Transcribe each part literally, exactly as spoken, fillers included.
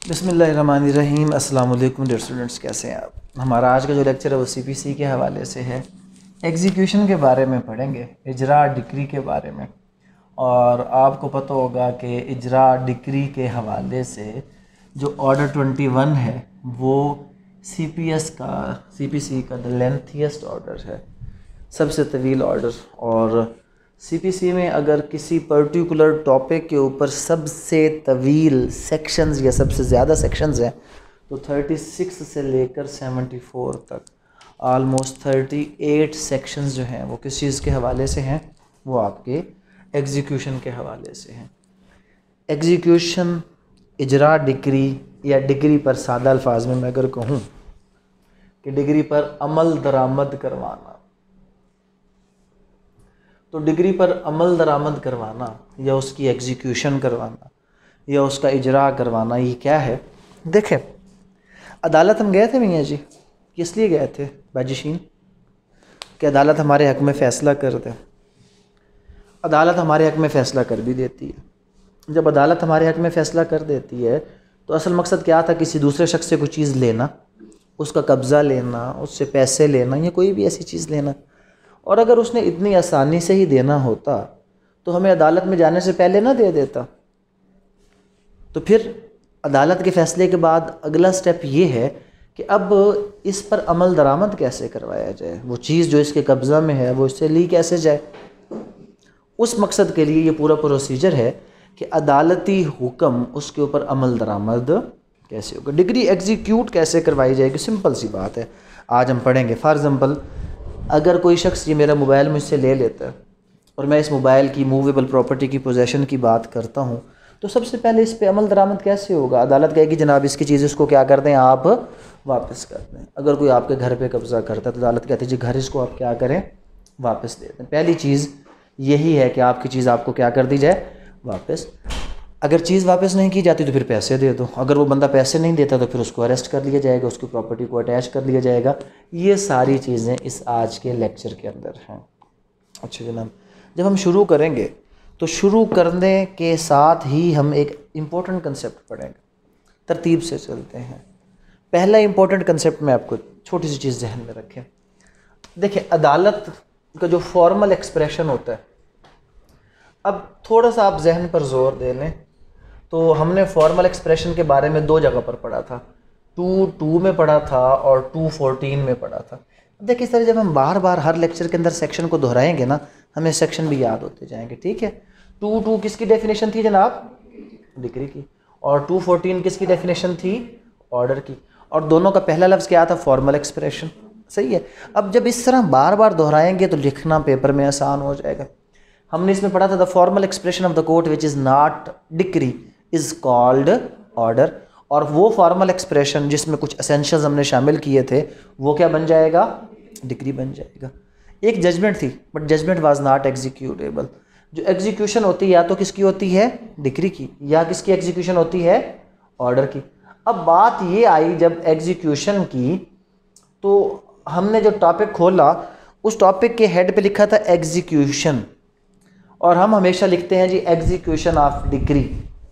बिस्मिल्लाहिर्रहमानिर्रहीम। अस्सलाम वालेकुम डियर स्टूडेंट्स, कैसे हैं आप। हमारा आज का जो लेक्चर है वो सीपीसी के हवाले से है। एग्जीक्यूशन के बारे में पढ़ेंगे, इजरा डिक्री के बारे में। और आपको पता होगा कि इजरा डिक्री के हवाले से जो ऑर्डर ट्वेंटी वन है वो सीपीएस का सीपीसी का द लेंथीएस्ट ऑर्डर है, सबसे तवील ऑर्डर। और सीपीसी में अगर किसी पर्टिकुलर टॉपिक के ऊपर सबसे तवील सेक्शंस या सबसे ज़्यादा सेक्शंस हैं तो छत्तीस से लेकर चौहत्तर तक आलमोस्ट अड़तीस सेक्शंस जो हैं वो किस चीज़ के हवाले से हैं, वो आपके एग्जीक्यूशन के हवाले से हैं। एग्जीक्यूशन, इजरा डिक्री या डिग्री पर सादा अल्फाज में मैं अगर कहूँ कि डिग्री पर अमल दरामद करवाना, तो डिग्री पर अमल दरामद करवाना या उसकी एग्जीक्यूशन करवाना या उसका इजरा करवाना, ये क्या है। देखें, अदालत हम गए थे मियाँ जी, किस लिए गए थे बाजिशीन? कि अदालत हमारे हक़ में फ़ैसला कर दे। अदालत हमारे हक़ में फ़ैसला कर भी देती है। जब अदालत हमारे हक़ में फ़ैसला कर देती है तो असल मकसद क्या था? किसी दूसरे शख्स से कोई चीज़ लेना, उसका कब्ज़ा लेना, उससे पैसे लेना या कोई भी ऐसी चीज़ लेना। और अगर उसने इतनी आसानी से ही देना होता तो हमें अदालत में जाने से पहले ना दे देता। तो फिर अदालत के फ़ैसले के बाद अगला स्टेप ये है कि अब इस पर अमल दरामद कैसे करवाया जाए, वो चीज़ जो इसके कब्ज़ा में है वो इससे ली कैसे जाए। उस मकसद के लिए ये पूरा प्रोसीजर है कि अदालती हुक्म उसके ऊपर अमल दरामद कैसे होगा, डिग्री एग्जीक्यूट कैसे करवाई जाएगी। सिंपल सी बात है, आज हम पढ़ेंगे। फॉर एग्ज़ाम्पल, अगर कोई शख्स ये मेरा मोबाइल मुझसे ले लेता है और मैं इस मोबाइल की मूवेबल प्रॉपर्टी की पोजेशन की बात करता हूँ तो सबसे पहले इस पे अमल दरामद कैसे होगा? अदालत कहेगी जनाब इसकी चीज़ इसको क्या कर दें, आप वापस कर दें। अगर कोई आपके घर पे कब्ज़ा करता है तो अदालत कहती है जी घर इसको आप क्या करें, वापस दे दें। पहली चीज़ यही है कि आपकी चीज़ आपको क्या कर दी जाए, वापस। अगर चीज़ वापस नहीं की जाती तो फिर पैसे दे दो। अगर वो बंदा पैसे नहीं देता तो फिर उसको अरेस्ट कर लिया जाएगा, उसकी प्रॉपर्टी को अटैच कर लिया जाएगा। ये सारी चीज़ें इस आज के लेक्चर के अंदर हैं। अच्छा जनाब, जब हम शुरू करेंगे तो शुरू करने के साथ ही हम एक इम्पोर्टेंट कंसेप्ट पढ़ेंगे। तरतीब से चलते हैं। पहला इम्पोर्टेंट कंसेप्ट में आपको छोटी सी चीज़ जहन में रखें। देखिए, अदालत का जो फॉर्मल एक्सप्रेशन होता है, अब थोड़ा सा आप जहन पर जोर दे लें तो हमने फॉर्मल एक्सप्रेशन के बारे में दो जगह पर पढ़ा था, टू टू में पढ़ा था और टू फोर्टीन में पढ़ा था। देखिए, इस तरह जब हम बार बार हर लेक्चर के अंदर सेक्शन को दोहराएंगे ना, हमें सेक्शन भी याद होते जाएंगे। ठीक है, टू टू किसकी डेफिनेशन थी जनाब? डिग्री की। और टू फोर्टीन किसकी डेफिनेशन थी? ऑर्डर की। और दोनों का पहला लफ्ज़ क्या था? Formal expression. सही है। अब जब इस तरह बार बार दोहराएंगे तो लिखना पेपर में आसान हो जाएगा। हमने इसमें पढ़ा था the formal expression of the court which is not decree is called order. और वो फॉर्मल एक्सप्रेशन जिसमें कुछ एसेंशियल्स हमने शामिल किए थे वो क्या बन जाएगा? डिक्री बन जाएगा। एक जजमेंट थी but judgement was not executable. जो एग्जीक्यूशन होती है या तो किसकी होती है? डिक्री की, या किसकी एग्जीक्यूशन होती है? ऑर्डर की। अब बात ये आई जब एग्जीक्यूशन की तो हमने जो टॉपिक खोला उस टॉपिक के हेड पे लिखा था एग्जीक्यूशन, और हम हमेशा लिखते हैं जी एग्जीक्यूशन ऑफ डिग्री,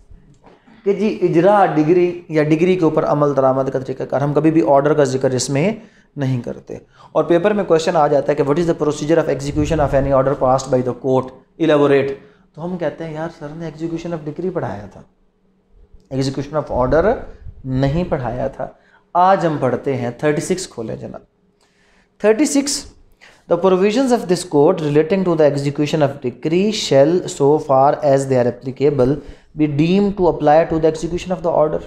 कि जी इजरा डिग्री या डिग्री के ऊपर अमल दरामद का तरीकाकार। हम कभी भी ऑर्डर का जिक्र इसमें नहीं करते। और पेपर में क्वेश्चन आ जाता है कि what is the procedure of execution of any order passed by the court, elaborate. तो हम कहते हैं यार सर ने एग्जीक्यूशन ऑफ डिग्री पढ़ाया था, एग्जीक्यूशन ऑफ ऑर्डर नहीं पढ़ाया था। आज हम पढ़ते हैं थर्टी सिक्स खोलें जनाब। Thirty six, The provisions of this code relating to the execution of decree shall, so far as they are applicable, be deemed to apply to the execution of the order.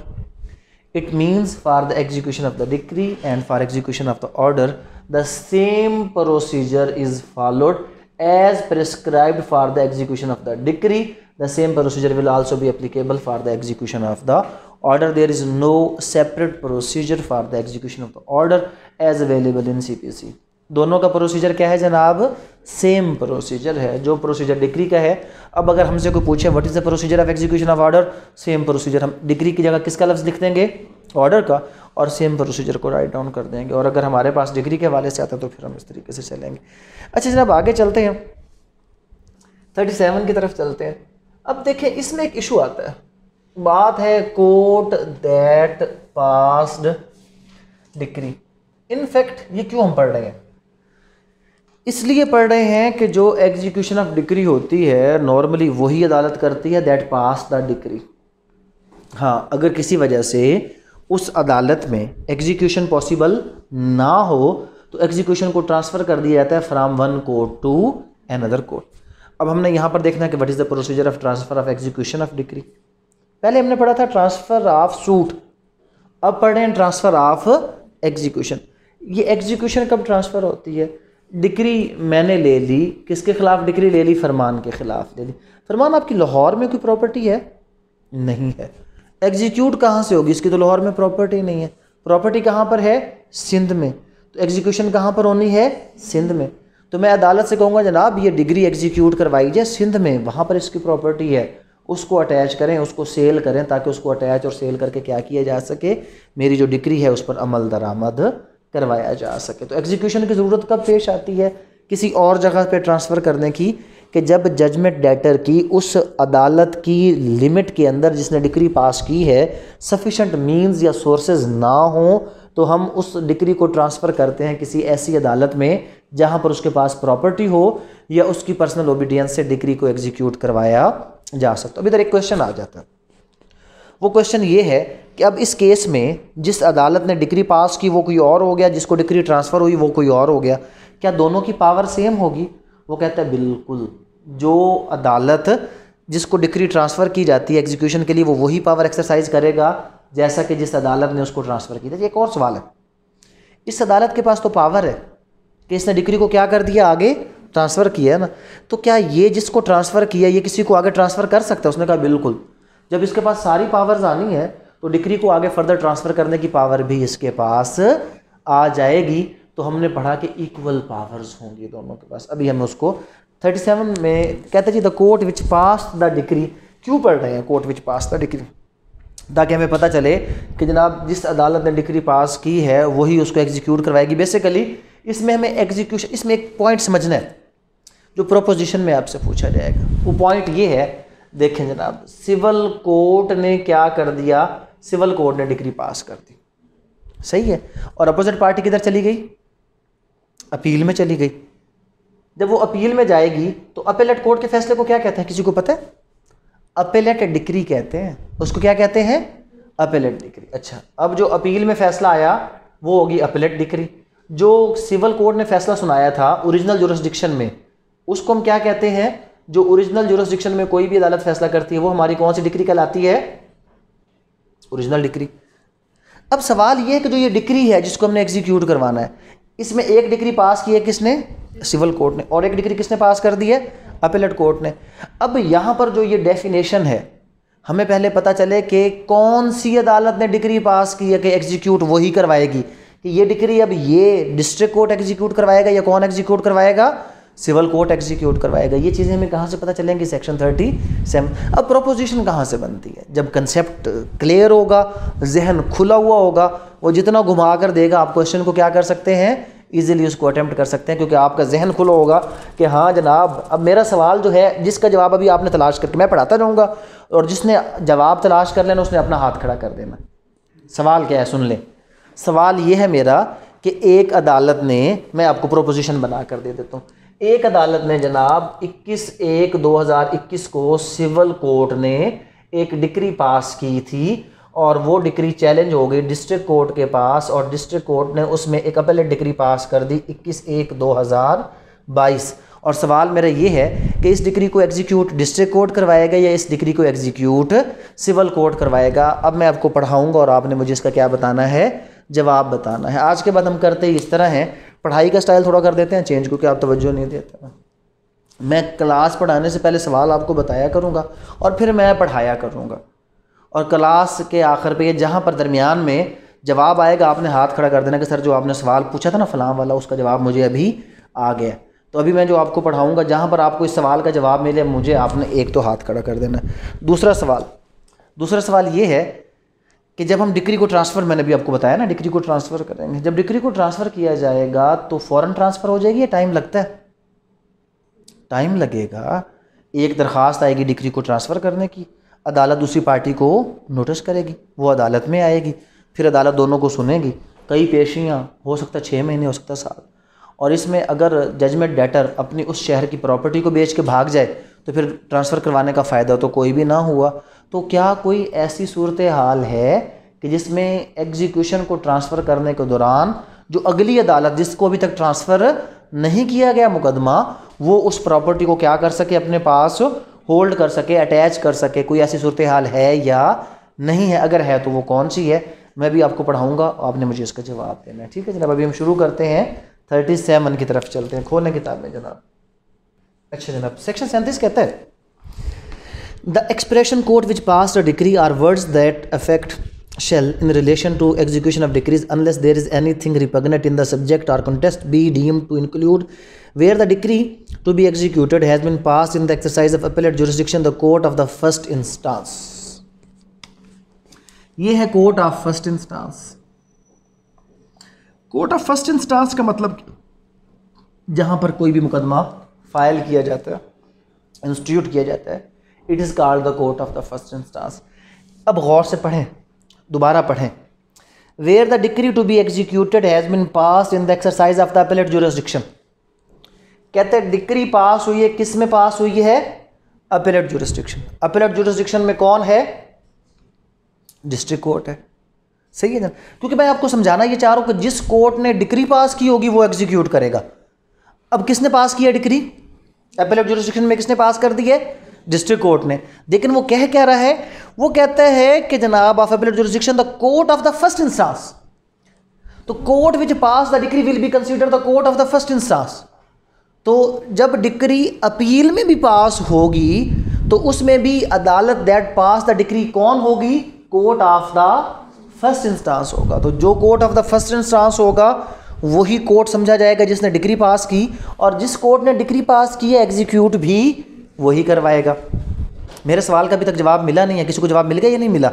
It means for the execution of the decree and for execution of the order, the same procedure is followed as prescribed for the execution of the decree. The same procedure will also be applicable for the execution of the order. There is no separate procedure for the execution of the order as available in C P C. दोनों का procedure क्या है जनाब? Same procedure है जो procedure degree का है। अब अगर हमसे कोई पूछे what is the procedure of execution of order, same procedure. हम डिग्री की जगह किसका लफ्ज़ लिख देंगे? ऑर्डर का, और सेम प्रोसीजर को राइट डाउन कर देंगे। और अगर हमारे पास डिग्री के हवाले से आता है तो फिर हम इस तरीके से चलेंगे। अच्छा जनाब, आगे चलते हैं, थर्टी सेवन की तरफ चलते हैं। अब देखें, इसमें एक इशू आता है बात है court that passed decree. In fact ये क्यों हम पढ़ रहे हैं? इसलिए पढ़ रहे हैं कि जो एग्जीक्यूशन ऑफ डिक्री होती है नॉर्मली वही अदालत करती है दैट पास द डिक्री। हाँ, अगर किसी वजह से उस अदालत में एग्जीक्यूशन पॉसिबल ना हो तो एग्जीक्यूशन को ट्रांसफ़र कर दिया जाता है from one court to another court. अब हमने यहाँ पर देखना है कि what is the procedure of transfer of execution of decree. पहले हमने पढ़ा था ट्रांसफ़र ऑफ सूट, अब पढ़ रहे हैं ट्रांसफ़र ऑफ एग्जीक्यूशन। ये एग्जीक्यूशन कब ट्रांसफ़र होती है? डिक्री मैंने ले ली, किसके खिलाफ डिक्री ले ली? फरमान के खिलाफ ले ली। फरमान आपकी लाहौर में कोई प्रॉपर्टी है? नहीं है। एग्जीक्यूट कहाँ से होगी? इसकी तो लाहौर में प्रॉपर्टी नहीं है। प्रॉपर्टी कहाँ पर है? सिंध में। तो एग्जीक्यूशन कहाँ पर होनी है? सिंध में। तो मैं अदालत से कहूँगा जनाब ये डिग्री एग्जीक्यूट करवाई जाए सिंध में, वहाँ पर इसकी प्रॉपर्टी है, उसको अटैच करें, उसको सेल करें ताकि उसको अटैच और सेल करके क्या किया जा सके, मेरी जो डिग्री है उस पर अमल दरामद करवाया जा सके। तो एग्जीक्यूशन की ज़रूरत कब पेश आती है? किसी और जगह पे ट्रांसफ़र करने की, कि जब जजमेंट डेटर की उस अदालत की लिमिट के अंदर जिसने डिक्री पास की है सफिशेंट मींस या सोर्सेज ना हो तो हम उस डिक्री को ट्रांसफ़र करते हैं किसी ऐसी अदालत में जहां पर उसके पास प्रॉपर्टी हो या उसकी पर्सनल ओबीडियंस से डिक्री को एग्जीक्यूट करवाया जा सकता है। अब इधर एक क्वेश्चन आ जाता है, वो क्वेश्चन ये है कि अब इस केस में जिस अदालत ने डिक्री पास की वो कोई और हो गया, जिसको डिक्री ट्रांसफ़र हुई वो कोई और हो गया, क्या दोनों की पावर सेम होगी? वो कहता है बिल्कुल, जो अदालत जिसको डिक्री ट्रांसफ़र की जाती है एग्जीक्यूशन के लिए वो वही पावर एक्सरसाइज करेगा जैसा कि जिस अदालत ने उसको ट्रांसफ़र की थी। एक और सवाल है, इस अदालत के पास तो पावर है कि इसने डिक्री को क्या कर दिया, आगे ट्रांसफ़र किया है ना, तो क्या ये जिसको ट्रांसफ़र किया ये किसी को आगे ट्रांसफ़र कर सकता है? उसने कहा बिल्कुल। जब इसके पास सारी पावर्स आनी है तो डिक्री को आगे फर्दर ट्रांसफ़र करने की पावर भी इसके पास आ जाएगी। तो हमने पढ़ा कि इक्वल पावर्स होंगी दोनों के पास। अभी हम उसको सैंतीस में कहते जी the court which pass the decree. क्यों पढ़ रहे हैं court which pass the decree? ताकि हमें पता चले कि जनाब जिस अदालत ने डिक्री पास की है वही उसको एग्जीक्यूट करवाएगी। बेसिकली इसमें हमें एग्जीक्यूशन, इसमें एक पॉइंट समझना है जो प्रोपोजिशन में आपसे पूछा जाएगा। वो पॉइंट ये है, देखें जनाब, सिविल कोर्ट ने क्या कर दिया? सिविल कोर्ट ने डिक्री पास कर दी, सही है, और अपोजिट पार्टी किधर चली गई? अपील में चली गई। जब वो अपील में जाएगी तो अपेलेट कोर्ट के फैसले को क्या कहते हैं, किसी को पता है? अपेलेट डिक्री कहते हैं। उसको क्या कहते हैं? Appellate decree. अच्छा, अब जो अपील में फैसला आया वो होगी अपेलेट डिक्री। जो सिविल कोर्ट ने फैसला सुनाया था ओरिजिनल जुरिस्डिक्शन में उसको हम क्या कहते हैं? जो ओरिजिनल जुरिस्डिक्शन में कोई भी अदालत फैसला करती है वो हमारी कौन सी डिक्री कहलाती है? Original decree. अब सवाल ये है कि जो ये डिक्री है जिसको हमने एग्जीक्यूट करवाना है, इसमें एक डिक्री पास की है किसने? सिविल कोर्ट ने, और एक डिक्री किसने पास कर दी है? अपेलेट कोर्ट ने। अब यहाँ पर जो ये डेफिनेशन है हमें पहले पता चले कि कौन सी अदालत ने डिक्री पास की है कि एग्जीक्यूट वही करवाएगी, कि ये डिक्री अब ये डिस्ट्रिक्ट कोर्ट एग्जीक्यूट करवाएगा या कौन एग्जीक्यूट करवाएगा? सिविल कोर्ट एग्जीक्यूट करवाएगा। ये चीज़ें हमें कहाँ से पता चलेंगी? Section thirty seven. अब प्रोपोजिशन कहाँ से बनती है? जब कंसेप्ट क्लियर होगा, जहन खुला हुआ होगा, वो जितना घुमा कर देगा आप क्वेश्चन को क्या कर सकते हैं? इजीली उसको अटेम्प्ट कर सकते हैं, क्योंकि आपका जहन खुला होगा कि हाँ जनाब अब मेरा सवाल जो है जिसका जवाब अभी आपने तलाश करके मैं पढ़ाता जाऊँगा और जिसने जवाब तलाश कर लेना उसने अपना हाथ खड़ा कर देना। सवाल क्या है सुन लें। सवाल ये है मेरा कि एक अदालत ने, मैं आपको प्रोपोजिशन बना कर दे देता हूँ, एक अदालत ने जनाब इक्कीस एक दो हज़ार इक्कीस को सिविल कोर्ट ने एक डिक्री पास की थी और वो डिक्री चैलेंज हो गई डिस्ट्रिक्ट कोर्ट के पास और डिस्ट्रिक्ट कोर्ट ने उसमें एक अपेलेट डिक्री पास कर दी इक्कीस एक दो हज़ार बाईस। और सवाल मेरा ये है कि इस डिक्री को एग्जीक्यूट डिस्ट्रिक्ट कोर्ट करवाएगा या इस डिक्री को एग्जीक्यूट सिविल कोर्ट करवाएगा। अब मैं आपको पढ़ाऊँगा और आपने मुझे इसका क्या बताना है? जवाब बताना है। आज के बाद हम करते ही इस तरह हैं, पढ़ाई का स्टाइल थोड़ा कर देते हैं चेंज, क्योंकि आप तवज्जो नहीं देते। मैं क्लास पढ़ाने से पहले सवाल आपको बताया करूँगा और फिर मैं पढ़ाया करूँगा, और क्लास के आखिर पे जहाँ पर दरमियान में जवाब आएगा आपने हाथ खड़ा कर देना कि सर जो आपने सवाल पूछा था ना फलां वाला, उसका जवाब मुझे अभी आ गया। तो अभी मैं जो आपको पढ़ाऊँगा जहाँ पर आपको इस सवाल का जवाब मिले मुझे आपने एक तो हाथ खड़ा कर देना। दूसरा सवाल दूसरा सवाल ये है कि जब हम डिक्री को ट्रांसफ़र, मैंने भी आपको बताया ना डिक्री को ट्रांसफ़र करेंगे, जब डिक्री को ट्रांसफ़र किया जाएगा तो फ़ौरन ट्रांसफ़र हो जाएगी या टाइम लगता है? टाइम लगेगा। एक दरख्वास्त आएगी डिक्री को ट्रांसफ़र करने की, अदालत दूसरी पार्टी को नोटिस करेगी, वो अदालत में आएगी, फिर अदालत दोनों को सुनेगी। कई पेशियाँ, हो सकता है छः महीने, हो सकता है साल। और इसमें अगर जजमेंट डेटर अपनी उस शहर की प्रॉपर्टी को बेच के भाग जाए तो फिर ट्रांसफ़र करवाने का फ़ायदा तो कोई भी ना हुआ। तो क्या कोई ऐसी सूरत हाल है कि जिसमें एग्जीक्यूशन को ट्रांसफ़र करने के दौरान जो अगली अदालत जिसको अभी तक ट्रांसफ़र नहीं किया गया मुकदमा, वो उस प्रॉपर्टी को क्या कर सके, अपने पास होल्ड कर सके, अटैच कर सके? कोई ऐसी सूरत हाल है या नहीं है? अगर है तो वो कौन सी है, मैं भी आपको पढ़ाऊँगा, आपने मुझे इसका जवाब देना है। ठीक है जनाब, अभी हम शुरू करते हैं, थर्टी सेवन की तरफ चलते हैं। खोलें किताब में जनाब। अच्छा जनाब, सेक्शन सैंतीस कहता है the expression court which pass a decree are words that affect shall in relation to execution of decrees unless there is anything repugnant in the subject or contest be deemed to include where the decree to be executed has been passed in the exercise of appellate jurisdiction the court of the first instance। ये है court of first instance. Court of first instance का मतलब जहां पर कोई भी मुकदमा file किया जाता है, इंस्टीट्यूट किया जाता है, it is called the court of the first instance. अब गौर से पढ़ें, दोबारा पढ़ें। Where the decree to be executed has been passed in the exercise of the appellate jurisdiction. कहते हैं डिक्री पास हुई है, किस में पास हुई है? Appellate jurisdiction. अपीलेट जुरिसडिक्शन में कौन है? डिस्ट्रिक्ट कोर्ट है। सही है ना? क्योंकि मैं आपको समझाना ये चाह रहा हूं कि जिस कोर्ट ने डिक्री पास की होगी वो एग्जीक्यूट करेगा। अब किसने पास किया डिक्री? अपीलेट जुरिसडिक्शन में किसने पास कर दी है? डिस्ट्रिक्ट कोर्ट ने। लेकिन वो कह क्या रहा है? वो कहता है कि जनाब of appellate jurisdiction the court of the first instance. तो court which pass the decree will be consider the court of the first instance. तो जब डिक्री अपील में भी पास होगी तो उसमें भी अदालत दैट पास द डिक्री कौन होगी? Court of the first instance होगा। तो जो court of the first instance होगा वही कोर्ट समझा जाएगा जिसने डिक्री पास की, और जिस कोर्ट ने डिक्री पास की है एग्जीक्यूट भी वही करवाएगा। मेरे सवाल का अभी तक जवाब मिला नहीं है, किसी को जवाब मिल गया या नहीं मिला?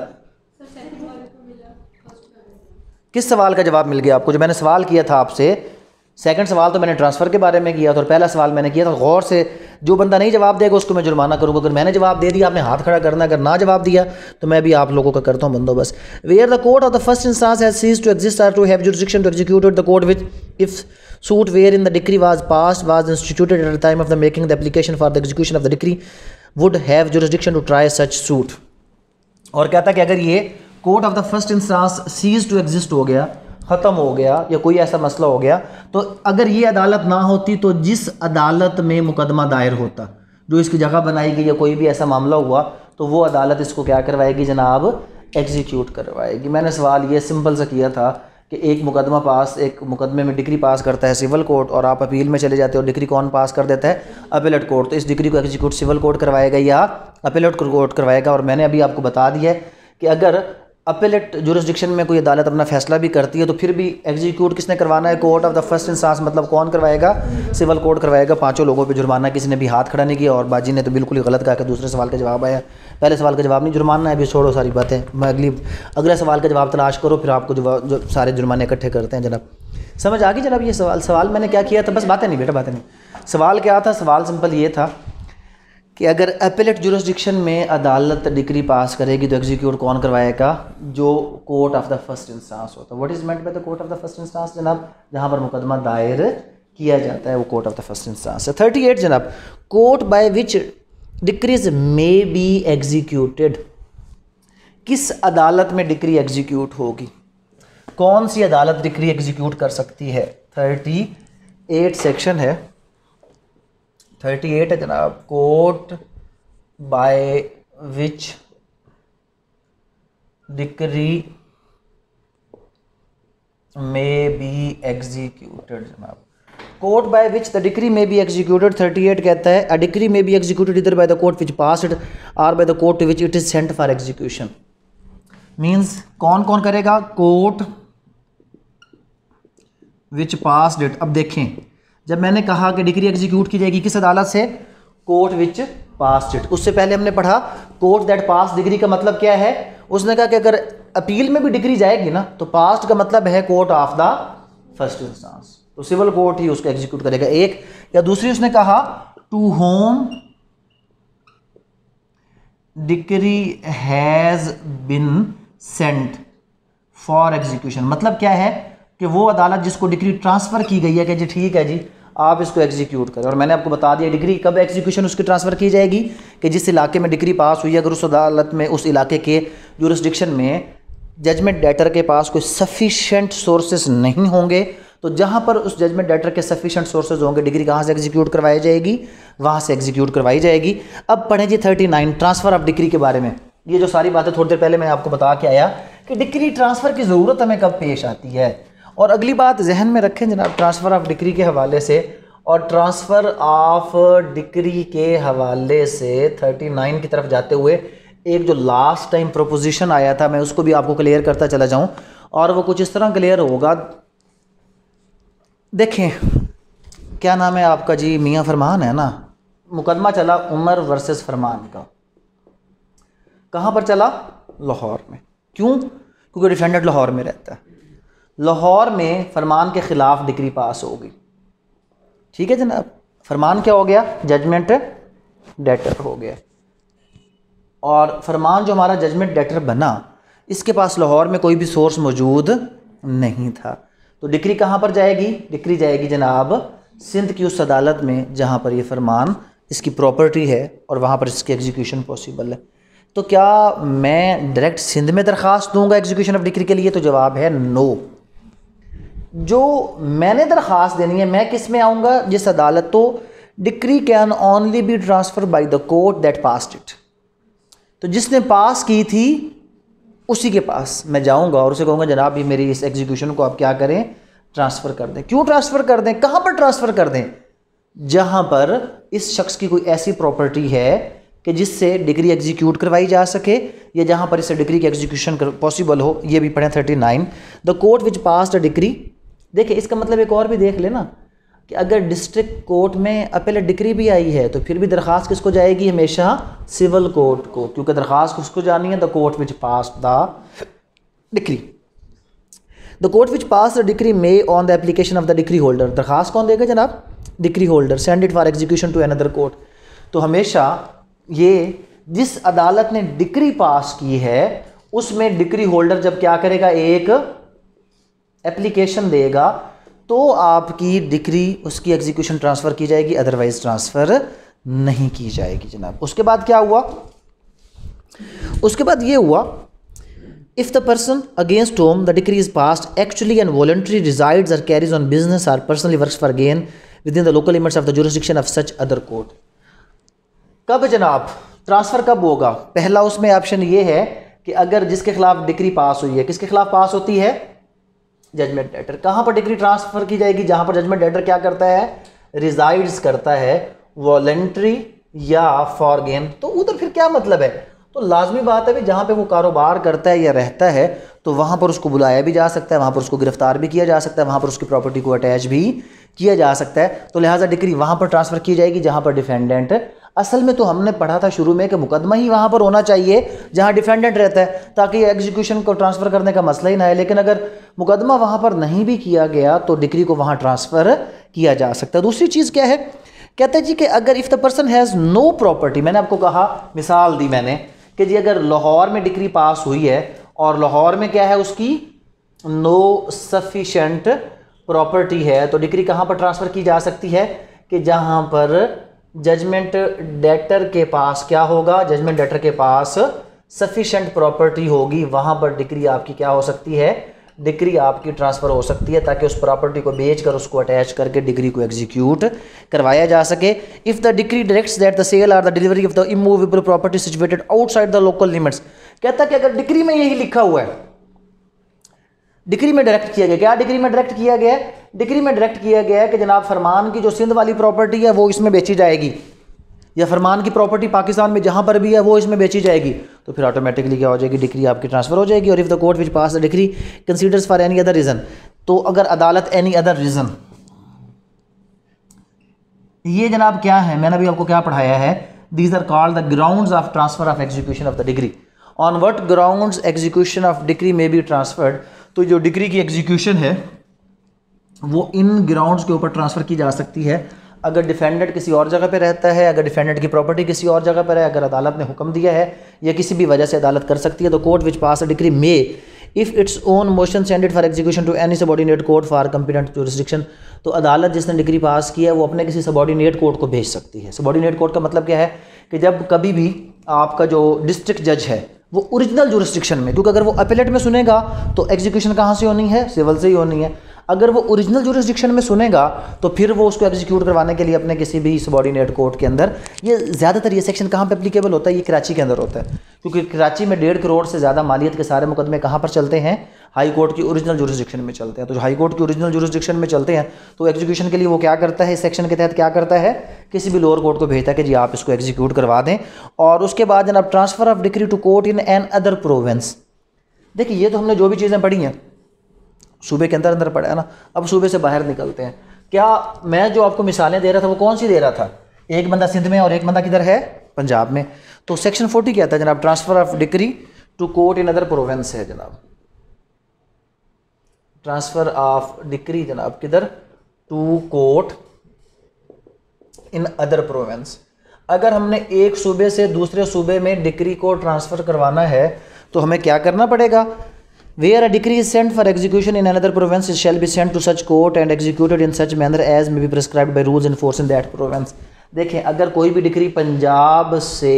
किस सवाल का जवाब मिल गया आपको? जो मैंने सवाल किया था आपसे, सेकंड सवाल तो मैंने ट्रांसफ़र के बारे में किया था और पहला सवाल मैंने किया था गौर से। जो बंदा नहीं जवाब देगा उसको मैं जुर्माना करूँगा। अगर मैंने जवाब दे दिया आपने हाथ खड़ा करना, अगर ना जवाब दिया तो मैं भी आप लोगों का करता हूँ बंदोबस्त। Where the court of the first instance has ceased to exist or to have jurisdiction to execute the court which if suit wherein the decree was passed was instituted at the time of the making the application for the execution of the decree would have jurisdiction to try such suit। और कहता कि अगर ये court of the first instance cease to exist हो गया, ख़त्म हो गया, या कोई ऐसा मसला हो गया, तो अगर ये अदालत ना होती तो जिस अदालत में मुकदमा दायर होता, जो इसकी जगह बनाई गई या कोई भी ऐसा मामला हुआ, तो वो अदालत इसको क्या करवाएगी जनाब? एग्जीक्यूट करवाएगी। मैंने सवाल ये सिंपल सा किया था कि एक मुकदमा पास, एक मुकदमे में डिक्री पास करता है सिविल कोर्ट और आप अपील में चले जाते हो, डिक्री कौन पास कर देता है? Appellate court. तो इस डिक्री को एग्जीक्यूट सिविल कोर्ट करवाएगा या अपीलेट कोर्ट करवाएगा? और मैंने अभी आपको बता दिया है कि अगर अपीलेट जुरिसडिक्शन में कोई अदालत अपना फैसला भी करती है तो फिर भी एग्जीक्यूट किसने करवाना है? Court of the first instance. मतलब कौन करवाएगा? सिविल कोर्ट करवाएगा। पांचों लोगों पे जुर्माना, किसी ने भी हाथ खड़ा नहीं किया और बाजी ने तो बिल्कुल ही गलत कहा कि दूसरे सवाल का जवाब आया, पहले सवाल का जवाब नहीं, जुर्माना है। अभी छोड़ो सारी बातें, मैं अगली अगले सवाल का जवाब तलाश करो, फिर आपको जवाब जो सारे जुर्माने इकट्ठे करते हैं। जनाब समझ आ गई जनाब? ये सवाल सवाल मैंने क्या किया था? बस बातें नहीं बेटा, बातें नहीं। सवाल क्या था? सवाल सिंपल ये था कि अगर अपीलेट जुरिसडिक्शन में अदालत डिक्री पास करेगी तो एग्जीक्यूट कौन करवाएगा? जो court of the first instance होता है। What is meant by the court of the first instance जनाब? जहां पर मुकदमा दायर किया जाता है वो court of the first instance है। थर्टी एट जनाब, court by which decrees may be executed. किस अदालत में डिक्री एग्जीक्यूट होगी? कौन सी अदालत डिक्री एग्जीक्यूट कर सकती है? थर्टी एट सेक्शन है, थर्टी एट है जनाब। Court by which decree may be executed जनाब। Court by which the decree may be executed, thirty eight कहता है a decree may be executed either by the court which passed or by the court to which it is sent for execution. Means कौन कौन करेगा? Court which passed it. अब देखें, जब मैंने कहा कि डिक्री एग्जीक्यूट की जाएगी किस अदालत से? Court which passed it. उससे पहले हमने पढ़ा कोर्ट दैट पास डिग्री का मतलब क्या है? उसने कहा कि अगर अपील में भी डिग्री जाएगी ना तो पास्ट का मतलब है court of the first instance, तो सिविल कोर्ट ही उसको एग्जीक्यूट करेगा। एक या दूसरी उसने कहा to whom decree has been sent for execution. मतलब क्या है कि वो अदालत जिसको डिक्री ट्रांसफ़र की गई है कि जी ठीक है जी आप इसको एग्जीक्यूट करें, और मैंने आपको बता दिया डिक्री कब एग्जीक्यूशन उसकी ट्रांसफ़र की जाएगी कि जिस इलाके में डिक्री पास हुई है, अगर उस अदालत में उस इलाके के जुरिस्डिक्शन में जजमेंट डेटर के पास कोई सफिशेंट सोर्सेज नहीं होंगे, तो जहाँ पर उस जजमेंट डेटर के सफिशेंट सोर्सेज होंगे डिग्री कहाँ से एग्जीक्यूट करवाई जाएगी, वहाँ से एग्जीक्यूट करवाई जाएगी। अब पढ़ें जी thirty nine transfer of degree के बारे में। ये जो सारी बातें थोड़ी देर पहले मैं आपको बता के आया कि डिग्री ट्रांसफ़र की ज़रूरत हमें कब पेश आती है। और अगली बात जहन में रखें जनाब, ट्रांसफ़र ऑफ डिग्री के हवाले से और ट्रांसफ़र ऑफ डिग्री के हवाले से थर्टी नाइन की तरफ जाते हुए एक जो लास्ट टाइम प्रोपोजिशन आया था मैं उसको भी आपको क्लियर करता चला जाऊँ, और वो कुछ इस तरह क्लियर होगा। देखें क्या नाम है आपका जी, मियाँ फरमान है ना, मुकदमा चला उमर वर्सेस फरमान का। कहाँ पर चला? लाहौर में। क्यों? क्योंकि डिफेंडेंट लाहौर में रहता है। लाहौर में फरमान के ख़िलाफ़ डिक्री पास होगी, ठीक है जनाब। फरमान क्या हो गया? जजमेंट डेटर हो गया। और फरमान जो हमारा जजमेंट डेटर बना, इसके पास लाहौर में कोई भी सोर्स मौजूद नहीं था, तो डिक्री कहाँ पर जाएगी? डिक्री जाएगी जनाब सिंध की उस अदालत में जहाँ पर ये फरमान इसकी प्रॉपर्टी है और वहाँ पर इसकी एग्जीक्यूशन पॉसिबल है। तो क्या मैं डायरेक्ट सिंध में दरख्वास्त दूंगा एग्जीक्यूशन ऑफ डिक्री के लिए? तो जवाब है नो। जो मैंने दरख्वास्त देनी है मैं किस में आऊँगा? जिस अदालत। तो decree can only be transfer by the court that passed it. तो जिसने पास की थी उसी के पास मैं जाऊंगा और उसे कहूँगा जनाब ये मेरी इस एग्जीक्यूशन को आप क्या करें? ट्रांसफ़र कर दें। क्यों ट्रांसफ़र कर दें? कहाँ पर ट्रांसफ़र कर दें? जहाँ पर इस शख्स की कोई ऐसी प्रॉपर्टी है कि जिससे डिग्री एग्जीक्यूट करवाई जा सके, या जहाँ पर इससे डिग्री की एग्जीक्यूशन पॉसिबल हो। ये भी पढ़ें thirty nine. The court which pass the degree. देखिए इसका मतलब एक और भी देख लेना कि अगर डिस्ट्रिक्ट कोर्ट में अपीलेट डिक्री भी आई है तो फिर भी दरख्वास्त किसको जाएगी? हमेशा सिविल कोर्ट को, क्योंकि दरख्वास्त किसको जानी है? The court which pass the decree. The court which pass the decree may on the application of the decree holder. दरख्वास्त कौन देगा जनाब? Decree holder. Send it for execution to another court. तो हमेशा ये जिस अदालत ने डिक्री पास की है उसमें डिक्री होल्डर जब क्या करेगा? एक एप्लीकेशन देगा तो आपकी डिक्री उसकी एग्जीक्यूशन ट्रांसफ़र की जाएगी, अदरवाइज ट्रांसफ़र नहीं की जाएगी जनाब। उसके बाद क्या हुआ? उसके बाद ये हुआ if the person against whom the decree is passed actually and voluntary resides or carries on business or personally works for gain within the local limits of the jurisdiction of such other court. कब जनाब transfer कब होगा? पहला उसमें option ये है कि अगर जिसके खिलाफ डिक्री पास हुई है, किसके खिलाफ पास होती है? Judgment debtor. कहाँ पर डिक्री ट्रांसफ़र की जाएगी? जहाँ पर जजमेंट डेटर क्या करता है? रिजाइड्स करता है, वॉलंटरी या फॉर गेन। तो उधर फिर क्या मतलब है? तो लाजमी बात है भी जहाँ पे वो कारोबार करता है या रहता है तो वहाँ पर उसको बुलाया भी जा सकता है, वहाँ पर उसको गिरफ्तार भी किया जा सकता है, वहाँ पर उसकी प्रॉपर्टी को अटैच भी किया जा सकता है। तो लिहाजा डिक्री वहाँ पर ट्रांसफ़र की जाएगी जहाँ पर डिफेंडेंट। असल में तो हमने पढ़ा था शुरू में कि मुकदमा ही वहाँ पर होना चाहिए जहाँ डिफेंडेंट रहता है, ताकि एग्जीक्यूशन को ट्रांसफ़र करने का मसला ही ना है। लेकिन अगर मुकदमा वहाँ पर नहीं भी किया गया तो डिक्री को वहाँ ट्रांसफ़र किया जा सकता है। दूसरी चीज़ क्या है? कहते हैं जी कि अगर if the person has no property, मैंने आपको कहा, मिसाल दी मैंने कि जी अगर लाहौर में डिक्री पास हुई है और लाहौर में क्या है उसकी नो सफिशेंट प्रॉपर्टी है, तो डिक्री कहाँ पर ट्रांसफ़र की जा सकती है? कि जहाँ पर जजमेंट डेटर के पास क्या होगा? जजमेंट डेटर के पास सफिशेंट प्रॉपर्टी होगी, वहाँ पर डिक्री आपकी क्या हो सकती है? डिक्री आपकी ट्रांसफ़र हो सकती है, ताकि उस प्रॉपर्टी को बेच कर उसको अटैच करके डिग्री को एग्जीक्यूट करवाया जा सके। If the decree directs that the sale or the delivery of the immovable property situated outside the local limits. कहता है कि अगर डिक्री में यही लिखा हुआ है, डिक्री में डायरेक्ट किया गया, क्या डिक्री में डायरेक्ट किया गया है? डिक्री में डायरेक्ट किया गया है कि जनाब फरमान की जो सिंध वाली प्रॉपर्टी है वो इसमें बेची जाएगी, या फरमान की प्रॉपर्टी पाकिस्तान में जहाँ पर भी है वो इसमें बेची जाएगी, तो फिर ऑटोमेटिकली क्या हो जाएगी? डिक्री आपकी ट्रांसफ़र हो जाएगी। और if the court which pass the decree considers for any other reason, तो अगर अदालत एनी अदर रीज़न, ये जनाब क्या है? मैंने अभी आपको क्या पढ़ाया है? These are called the grounds of transfer of execution of the degree. On what grounds execution of degree may be transferred. तो जो डिग्री की एग्जीक्यूशन है वो इन ग्राउंड्स के ऊपर ट्रांसफ़र की जा सकती है। अगर डिफेंडेंट किसी और जगह पे रहता है, अगर डिफेंडेंट की प्रॉपर्टी किसी और जगह पर है, अगर अदालत ने हुक्म दिया है या किसी भी वजह से अदालत कर सकती है, तो court which pass a decree may of its own motion send it for execution to any subordinate court for competent jurisdiction. तो अदालत जिसने डिक्री पास की है वो अपने किसी सबॉर्डिनेट कोर्ट को भेज सकती है। सबॉर्डिनेट कोर्ट का मतलब क्या है कि जब कभी भी आपका जो डिस्ट्रिक्ट जज है वो ओरिजिनल जुरिस्डिक्शन में, क्योंकि अगर वो अपीलेट में सुनेगा तो एग्जीक्यूशन कहाँ से होनी है, सिविल से ही होनी है। अगर वो ओरिजिनल जुरिस्डिक्शन में सुनेगा तो फिर वो उसको एग्जीक्यूट करवाने के लिए अपने किसी भी सबॉर्डिनेट कोर्ट के अंदर, ये ज़्यादातर ये सेक्शन कहाँ पे एप्लीकेबल होता है, ये कराची के अंदर होता है, क्योंकि कराची में डेढ़ करोड़ से ज़्यादा मालियत के सारे मुकदमे कहाँ पर चलते हैं, हाई कोर्ट की ओरिजिनल जुरिस्डिक्शन में चलते हैं। तो जो हाई कोर्ट की ओरिजिनल जुरिस्डिक्शन में चलते हैं तो एग्जीक्यूशन के लिए वो क्या करता है, इस सेक्शन के तहत क्या करता है, किसी भी लोअर कोर्ट को भेजता है कि जी आप इसको एग्जीक्यूट करवा दें। और उसके बाद जनाब transfer of decree to court in another province. देखिए ये तो हमने जो भी चीज़ें पढ़ी हैं सूबे के अंदर अंदर पड़ा है ना, अब सूबे से बाहर निकलते हैं। क्या मैं जो आपको मिसालें दे रहा था वो कौन सी दे रहा था, एक बंदा सिंध में और एक बंदा किधर है, पंजाब में। तो सेक्शन फोर्टी कहता है जनाब transfer of decree to court in other province है जनाब, ट्रांसफ़र ऑफ डिक्री जनाब किधर, to court in other province. अगर हमने एक सूबे से दूसरे सूबे में डिक्री को ट्रांसफ़र करवाना है तो हमें क्या करना पड़ेगा, Where a decree is sent for execution in another province, it shall be sent to such court and executed in such manner as may be prescribed by rules in force in that province। देखें अगर कोई भी decree Punjab से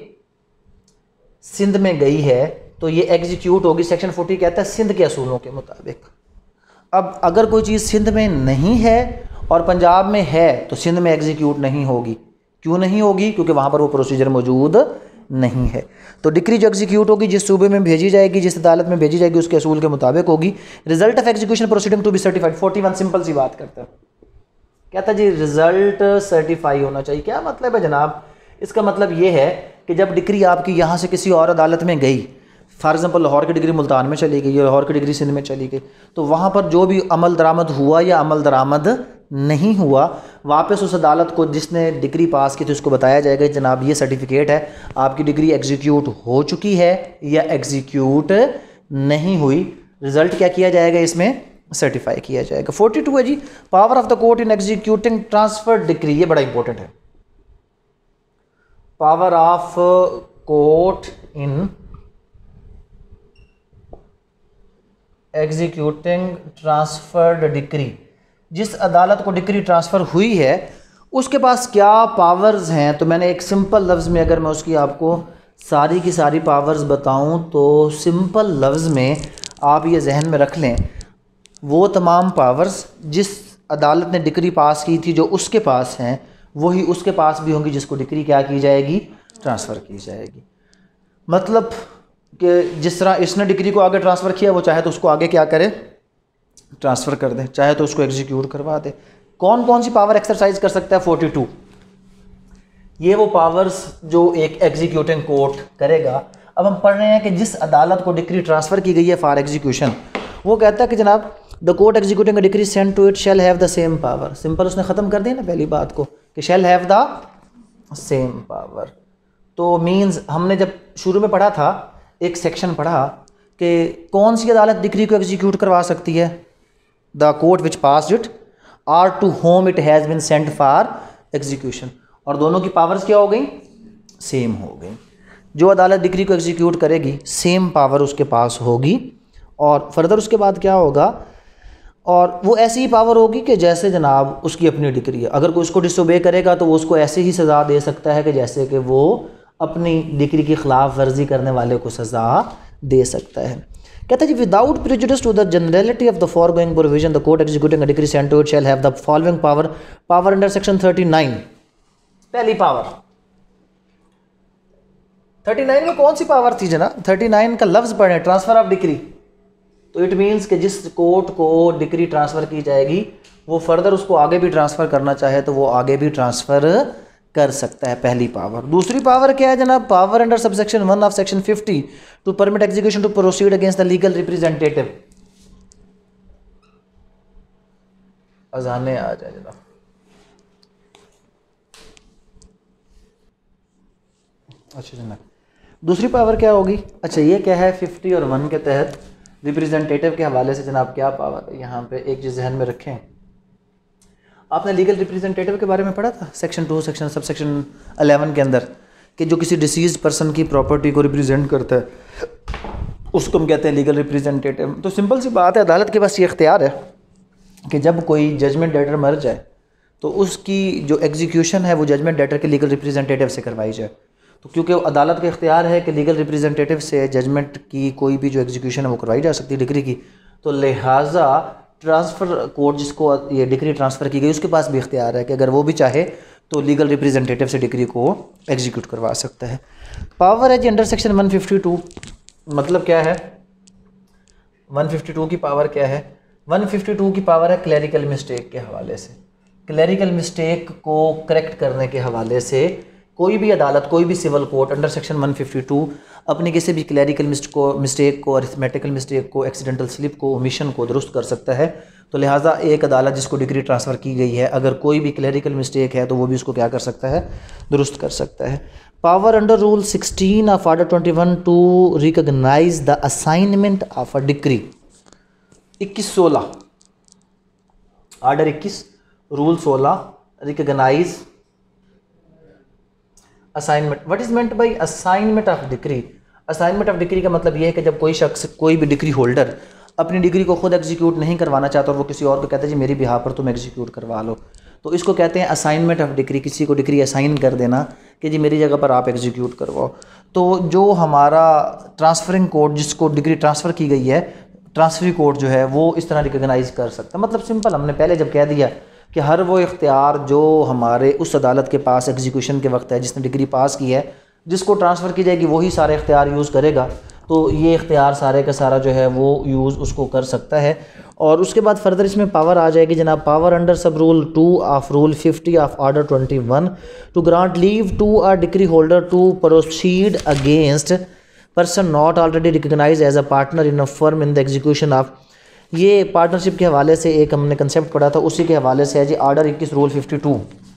सिंध में गई है तो ये एग्जीक्यूट होगी, सेक्शन फोर्टी कहता है सिंध के असूलों के मुताबिक। अब अगर कोई चीज़ सिंध में नहीं है और पंजाब में है तो सिंध में एग्जीक्यूट नहीं होगी। क्यों नहीं होगी, क्योंकि वहाँ पर वो प्रोसीजर मौजूद नहीं है। तो डिक्री जो एग्जीक्यूट होगी जिस सूबे में भेजी जाएगी, जिस अदालत में भेजी जाएगी, उसके असूल के मुताबिक होगी। Result of execution proceeding to be certified, forty one simple सी बात करता है, कहता जी रिजल्ट सर्टिफाई होना चाहिए। क्या मतलब है जनाब, इसका मतलब ये है कि जब डिक्री आपकी यहाँ से किसी और अदालत में गई, फॉर एग्जाम्पल लाहौर की डिग्री मुल्तान में चली गई, लाहौर की डिग्री सिंध में चली गई, तो वहाँ पर जो भी अमल दरामद हुआ या अमल दरामद नहीं हुआ, वापस उस अदालत को जिसने डिग्री पास की थी उसको बताया जाएगा जनाब ये सर्टिफिकेट है, आपकी डिग्री एग्जीक्यूट हो चुकी है या एग्जीक्यूट नहीं हुई। रिजल्ट क्या किया जाएगा, इसमें सर्टिफाई किया जाएगा। फोर्टी टू है जी power of the court in executing transfer degree, ये बड़ा इंपॉर्टेंट है। Power of court in executing transferred decree, जिस अदालत को डिक्री ट्रांसफ़र हुई है उसके पास क्या पावर्स हैं। तो मैंने एक सिंपल लफ्ज़ में अगर मैं उसकी आपको सारी की सारी पावर्स बताऊं तो सिंपल लफ्ज़ में आप ये जहन में रख लें, वो तमाम पावर्स जिस अदालत ने डिक्री पास की थी जो उसके पास हैं वही उसके पास भी होंगी जिसको डिक्री क्या की जाएगी, ट्रांसफ़र की जाएगी। मतलब कि जिस तरह इसने डिग्री को आगे ट्रांसफ़र किया वो चाहे तो उसको आगे क्या करे, ट्रांसफ़र कर दे, चाहे तो उसको एग्जीक्यूट करवा दे। कौन कौन सी पावर एक्सरसाइज कर सकता है फोर्टी टू, ये वो पावर्स जो एक एग्जीक्यूटिंग कोर्ट करेगा। अब हम पढ़ रहे हैं कि जिस अदालत को डिक्री ट्रांसफ़र की गई है फॉर एग्जीक्यूशन, वो कहता है कि जनाब the court executing decree send to it shall have the same power. Simple उसने ख़त्म कर दिया ना पहली बात को कि shall have the same power. तो मीन्स हमने जब शुरू में पढ़ा था एक सेक्शन पढ़ा कि कौन सी अदालत डिक्री को एग्जीक्यूट करवा सकती है, the court which passed it or to whom it has been sent for execution. और दोनों की पावर्स क्या हो गई, सेम हो गई। जो अदालत डिक्री को एग्जीक्यूट करेगी सेम पावर उसके पास होगी। और फर्दर उसके बाद क्या होगा, और वो ऐसी ही पावर होगी कि जैसे जनाब उसकी अपनी डिक्री है। अगर कोई उसको डिसोबे करेगा तो वो उसको ऐसे ही सज़ा दे सकता है कि जैसे कि वो अपनी डिक्री की खिलाफ वर्जी करने वाले को सज़ा दे सकता है। कहता है जी without prejudice to the generality of the foregoing provision the court executing a decree sent to it shall have the following power. Power under section thirty nine, पहली पावर थर्टी नाइन में कौन सी पावर थी जना, thirty nine का लफ्ज़ पढ़े transfer of decree. तो it means कि जिस कोर्ट को डिक्री ट्रांसफ़र की जाएगी वो फर्दर उसको आगे भी ट्रांसफ़र करना चाहे तो वो आगे भी ट्रांसफ़र कर सकता है, पहली पावर। दूसरी पावर क्या है जनाब, power under subsection one of section fifty two permit execution to proceed against the legal representative. अजाने आ जाए जनाब। अच्छा जनाब दूसरी पावर क्या होगी, अच्छा ये क्या है, फिफ्टी और वन के तहत रिप्रेजेंटेटिव के हवाले से जनाब क्या पावर है, यहाँ पे एक चीज़ जहन में रखें। आपने लीगल रिप्रेजेंटेटिव के बारे में पढ़ा था section two section sub section eleven के अंदर, कि जो किसी डिसीज पर्सन की प्रॉपर्टी को रिप्रेजेंट करता है उसको हम कहते हैं लीगल रिप्रेजेंटेटिव। तो सिंपल सी बात है, अदालत के पास ये इख्तियार है कि जब कोई जजमेंट डेटर मर जाए तो उसकी जो एग्जीक्यूशन है वो जजमेंट डेटर के लीगल रिप्रेजेंटेटिव से करवाई जाए। तो क्योंकि अदालत का इख्तियार है कि लीगल रिप्रेजेंटेटिव से जजमेंट की कोई भी जो एग्जीक्यूशन है वो करवाई जा सकती है डिग्री की, तो लिहाजा ट्रांसफ़र कोर्ट जिसको ये डिग्री ट्रांसफ़र की गई उसके पास भी इख्तियार है कि अगर वो भी चाहे तो लीगल रिप्रेजेंटेटिव से डिग्री को एग्जीक्यूट करवा सकता है। पावर है जी under section one fifty two, मतलब क्या है वन फिफ्टी टू की पावर क्या है? वन फिफ्टी टू की पावर है क्लैरिकल मिस्टेक के हवाले से, क्लैरिकल मिस्टेक को करेक्ट करने के हवाले से कोई भी अदालत, कोई भी civil court under section one fifty two अपनी किसी भी क्लैरिकल मिस्टेक को, अरिथमेटिकल मिस्टेक को, एक्सीडेंटल स्लिप को, ओमिशन को दुरुस्त कर सकता है। तो लिहाजा एक अदालत जिसको डिग्री ट्रांसफ़र की गई है, अगर कोई भी क्लैरिकल मिस्टेक है तो वो भी उसको क्या कर सकता है? दुरुस्त कर सकता है। Power under rule sixteen of order twenty one to recognise the assignment of a degree. इक्कीस सोलह आर्डर इक्कीस रूल सोलह recognise assignment. What is meant by assignment of degree? Assignment of degree का मतलब यह है कि जब कोई शख्स, कोई भी डिग्री होल्डर अपनी डिग्री को खुद एग्जीक्यूट नहीं करवाना चाहता और वो किसी और को कहता है जी मेरी बिहाफ पर तुम एग्जीक्यूट करवा लो, तो इसको कहते हैं असाइनमेंट ऑफ डिग्री। किसी को डिग्री असाइन कर देना कि जी मेरी जगह पर आप एग्जीक्यूट करवाओ। तो जो हमारा ट्रांसफरिंग कोर्ट जिसको डिग्री ट्रांसफ़र की गई है, ट्रांसफरी कोर्ट जो है वो इस तरह रिकॉग्नाइज कर सकता है। मतलब सिंपल, हमने पहले जब कह दिया कि हर वो इख्तियार जो हमारे उस अदालत के पास एग्जीक्यूशन के वक्त है जिसने डिग्री पास की है, जिसको ट्रांसफ़र की जाएगी वही सारे इख्तियार यूज़ करेगा, तो ये इख्तियार सारे का सारा जो है वो यूज़ उसको कर सकता है। और उसके बाद फर्दर इसमें पावर आ जाएगी जनाब, power under sub rule two of rule fifty of order twenty one to grant leave to a degree holder to proceed against person not already recognise as a partner in a firm in the execution of. ये partnership के हवाले से एक हमने concept पढ़ा था, उसी के हवाले से है जी आर्डर इक्कीस rule fifty two.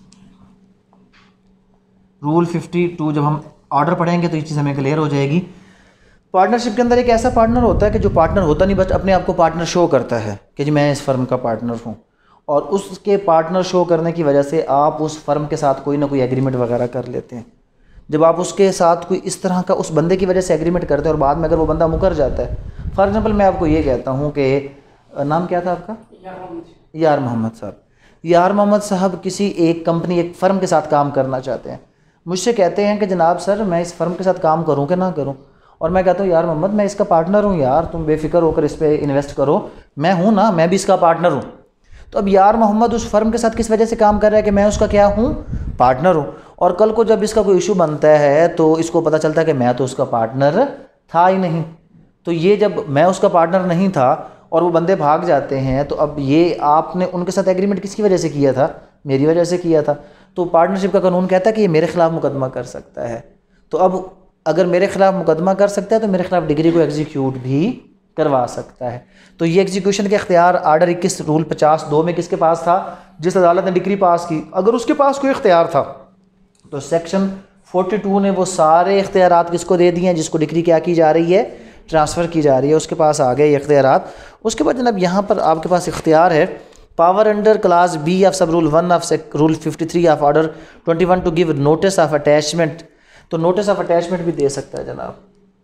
Rule fifty two जब हम ऑर्डर पढ़ेंगे तो ये चीज़ हमें क्लियर हो जाएगी। पार्टनरशिप के अंदर एक ऐसा पार्टनर होता है कि जो पार्टनर होता नहीं बट अपने आप को पार्टनर शो करता है कि जी मैं इस फर्म का पार्टनर हूँ, और उसके पार्टनर शो करने की वजह से आप उस फर्म के साथ कोई ना कोई एग्रीमेंट वगैरह कर लेते हैं। जब आप उसके साथ कोई इस तरह का उस बंदे की वजह से एग्रीमेंट करते हैं और बाद में अगर वो बंदा मुकर जाता है, फॉर एग्जाम्पल मैं आपको ये कहता हूँ कि नाम क्या था आपका? यार मोहम्मद साहब। यार मोहम्मद साहब किसी एक कंपनी, एक फ़र्म के साथ काम करना चाहते हैं, मुझसे कहते हैं कि जनाब सर मैं इस फ़र्म के साथ काम करूं कि ना करूं, और मैं कहता हूं यार मोहम्मद मैं इसका पार्टनर हूं, यार तुम बेफिक्र होकर इस पर इन्वेस्ट करो, मैं हूं ना, मैं भी इसका पार्टनर हूं। तो अब यार मोहम्मद उस फर्म के साथ किस वजह से काम कर रहा है कि मैं उसका क्या हूँ? पार्टनर हूँ। और कल को जब इसका कोई इशू बनता है तो इसको पता चलता है कि मैं तो उसका पार्टनर था ही नहीं। तो ये जब मैं उसका पार्टनर नहीं था और वो बंदे भाग जाते हैं, तो अब ये आपने उनके साथ एग्रीमेंट किसकी वजह से किया था? मेरी वजह से किया था। तो पार्टनरशिप का कानून कहता है कि ये मेरे खिलाफ मुकदमा कर सकता है। तो अब अगर मेरे खिलाफ मुकदमा कर सकता है तो मेरे खिलाफ डिग्री को एग्जीक्यूट भी करवा सकता है। तो ये एग्जीक्यूशन के इख्तियार आर्डर इक्कीस रूल पचास दो में किसके पास था? जिस अदालत ने डिग्री पास की, अगर उसके पास कोई इख्तियार था तो सेक्शन फोर्टी टू ने वो सारे इख्तियारात किसको दे दिए हैं? जिसको डिग्री क्या की जा रही है? ट्रांसफ़र की जा रही है, उसके पास आ गए ये इख्तियारात। उसके बाद जनाब यहाँ पर आपके पास इख्तियार है power under class B of sub rule one of rule fifty three of order twenty one to give notice of attachment. तो नोटिस ऑफ अटैचमेंट भी दे सकता है जनाब,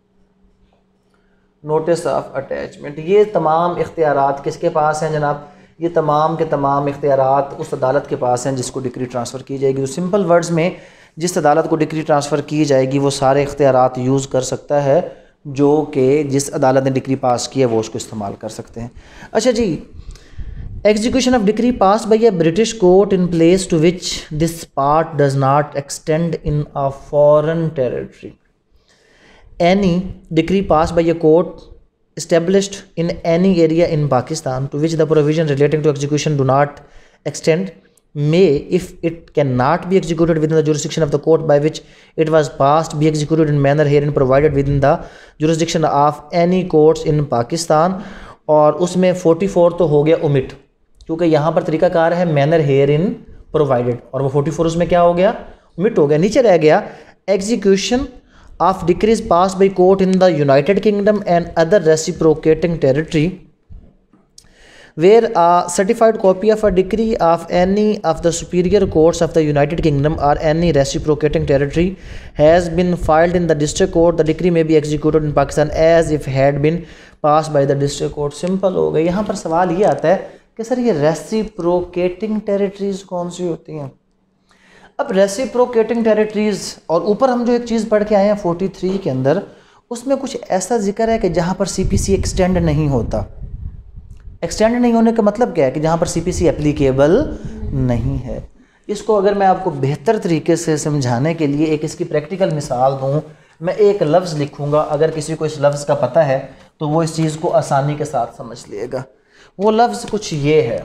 नोटिस ऑफ अटैचमेंट। ये तमाम इख्तियारात किसके पास हैं जनाब? ये तमाम के तमाम इख्तियारात उस अदालत के पास हैं जिसको डिग्री ट्रांसफ़र की जाएगी। तो सिंपल वर्ड्स में जिस अदालत को डिग्री ट्रांसफ़र की जाएगी वो सारे इख्तियारात यूज़ कर सकता है जो कि जिस अदालत ने डिग्री पास की है वो उसको इस्तेमाल कर सकते हैं। अच्छा जी, execution of decree passed by a British court in place to which this part does not extend in a foreign territory. Any decree passed by a court established in any area in Pakistan to which the provision relating to execution do not extend may, if it cannot be executed within the jurisdiction of the court by which it was passed, be executed in manner herein provided within the jurisdiction of any courts in Pakistan। और उसमें forty four तो हो गया omit, क्योंकि यहाँ पर तरीकाकार है मैनर हेयर इन प्रोवाइडेड, और वो फोर्टी फोर उसमें क्या हो गया? ओमिट हो गया। नीचे रह गया execution of decrees pass by court in the United Kingdom and other reciprocating territory. where a certified copy of a decree of any of the superior courts of the United Kingdom or any reciprocating territory has been filed in the district court, the decree may be executed in Pakistan as if had been passed by the district court. Simple हो गया। यहाँ पर सवाल ये आता है कि sir ये रेसिप्रोकेटिंग टेरिटरीज कौन सी होती हैं? अब रेसिप्रोकेटिंग टेरिटरीज और ऊपर हम जो एक चीज़ पढ़ के आए हैं फोर्टी थ्री के अंदर, उसमें कुछ ऐसा जिक्र है कि जहाँ पर सीपीसी एक्सटेंड नहीं होता। एक्सटेंड नहीं होने का मतलब क्या है कि जहाँ पर सीपीसी एप्लीकेबल नहीं है। इसको अगर मैं आपको बेहतर तरीके से समझाने के लिए एक इसकी प्रैक्टिकल मिसाल दूँ, मैं एक लफ्ज़ लिखूँगा, अगर किसी को इस लफ्ज़ का पता है तो वो इस चीज़ को आसानी के साथ समझ लेगा। वो लफ्ज़ कुछ ये है,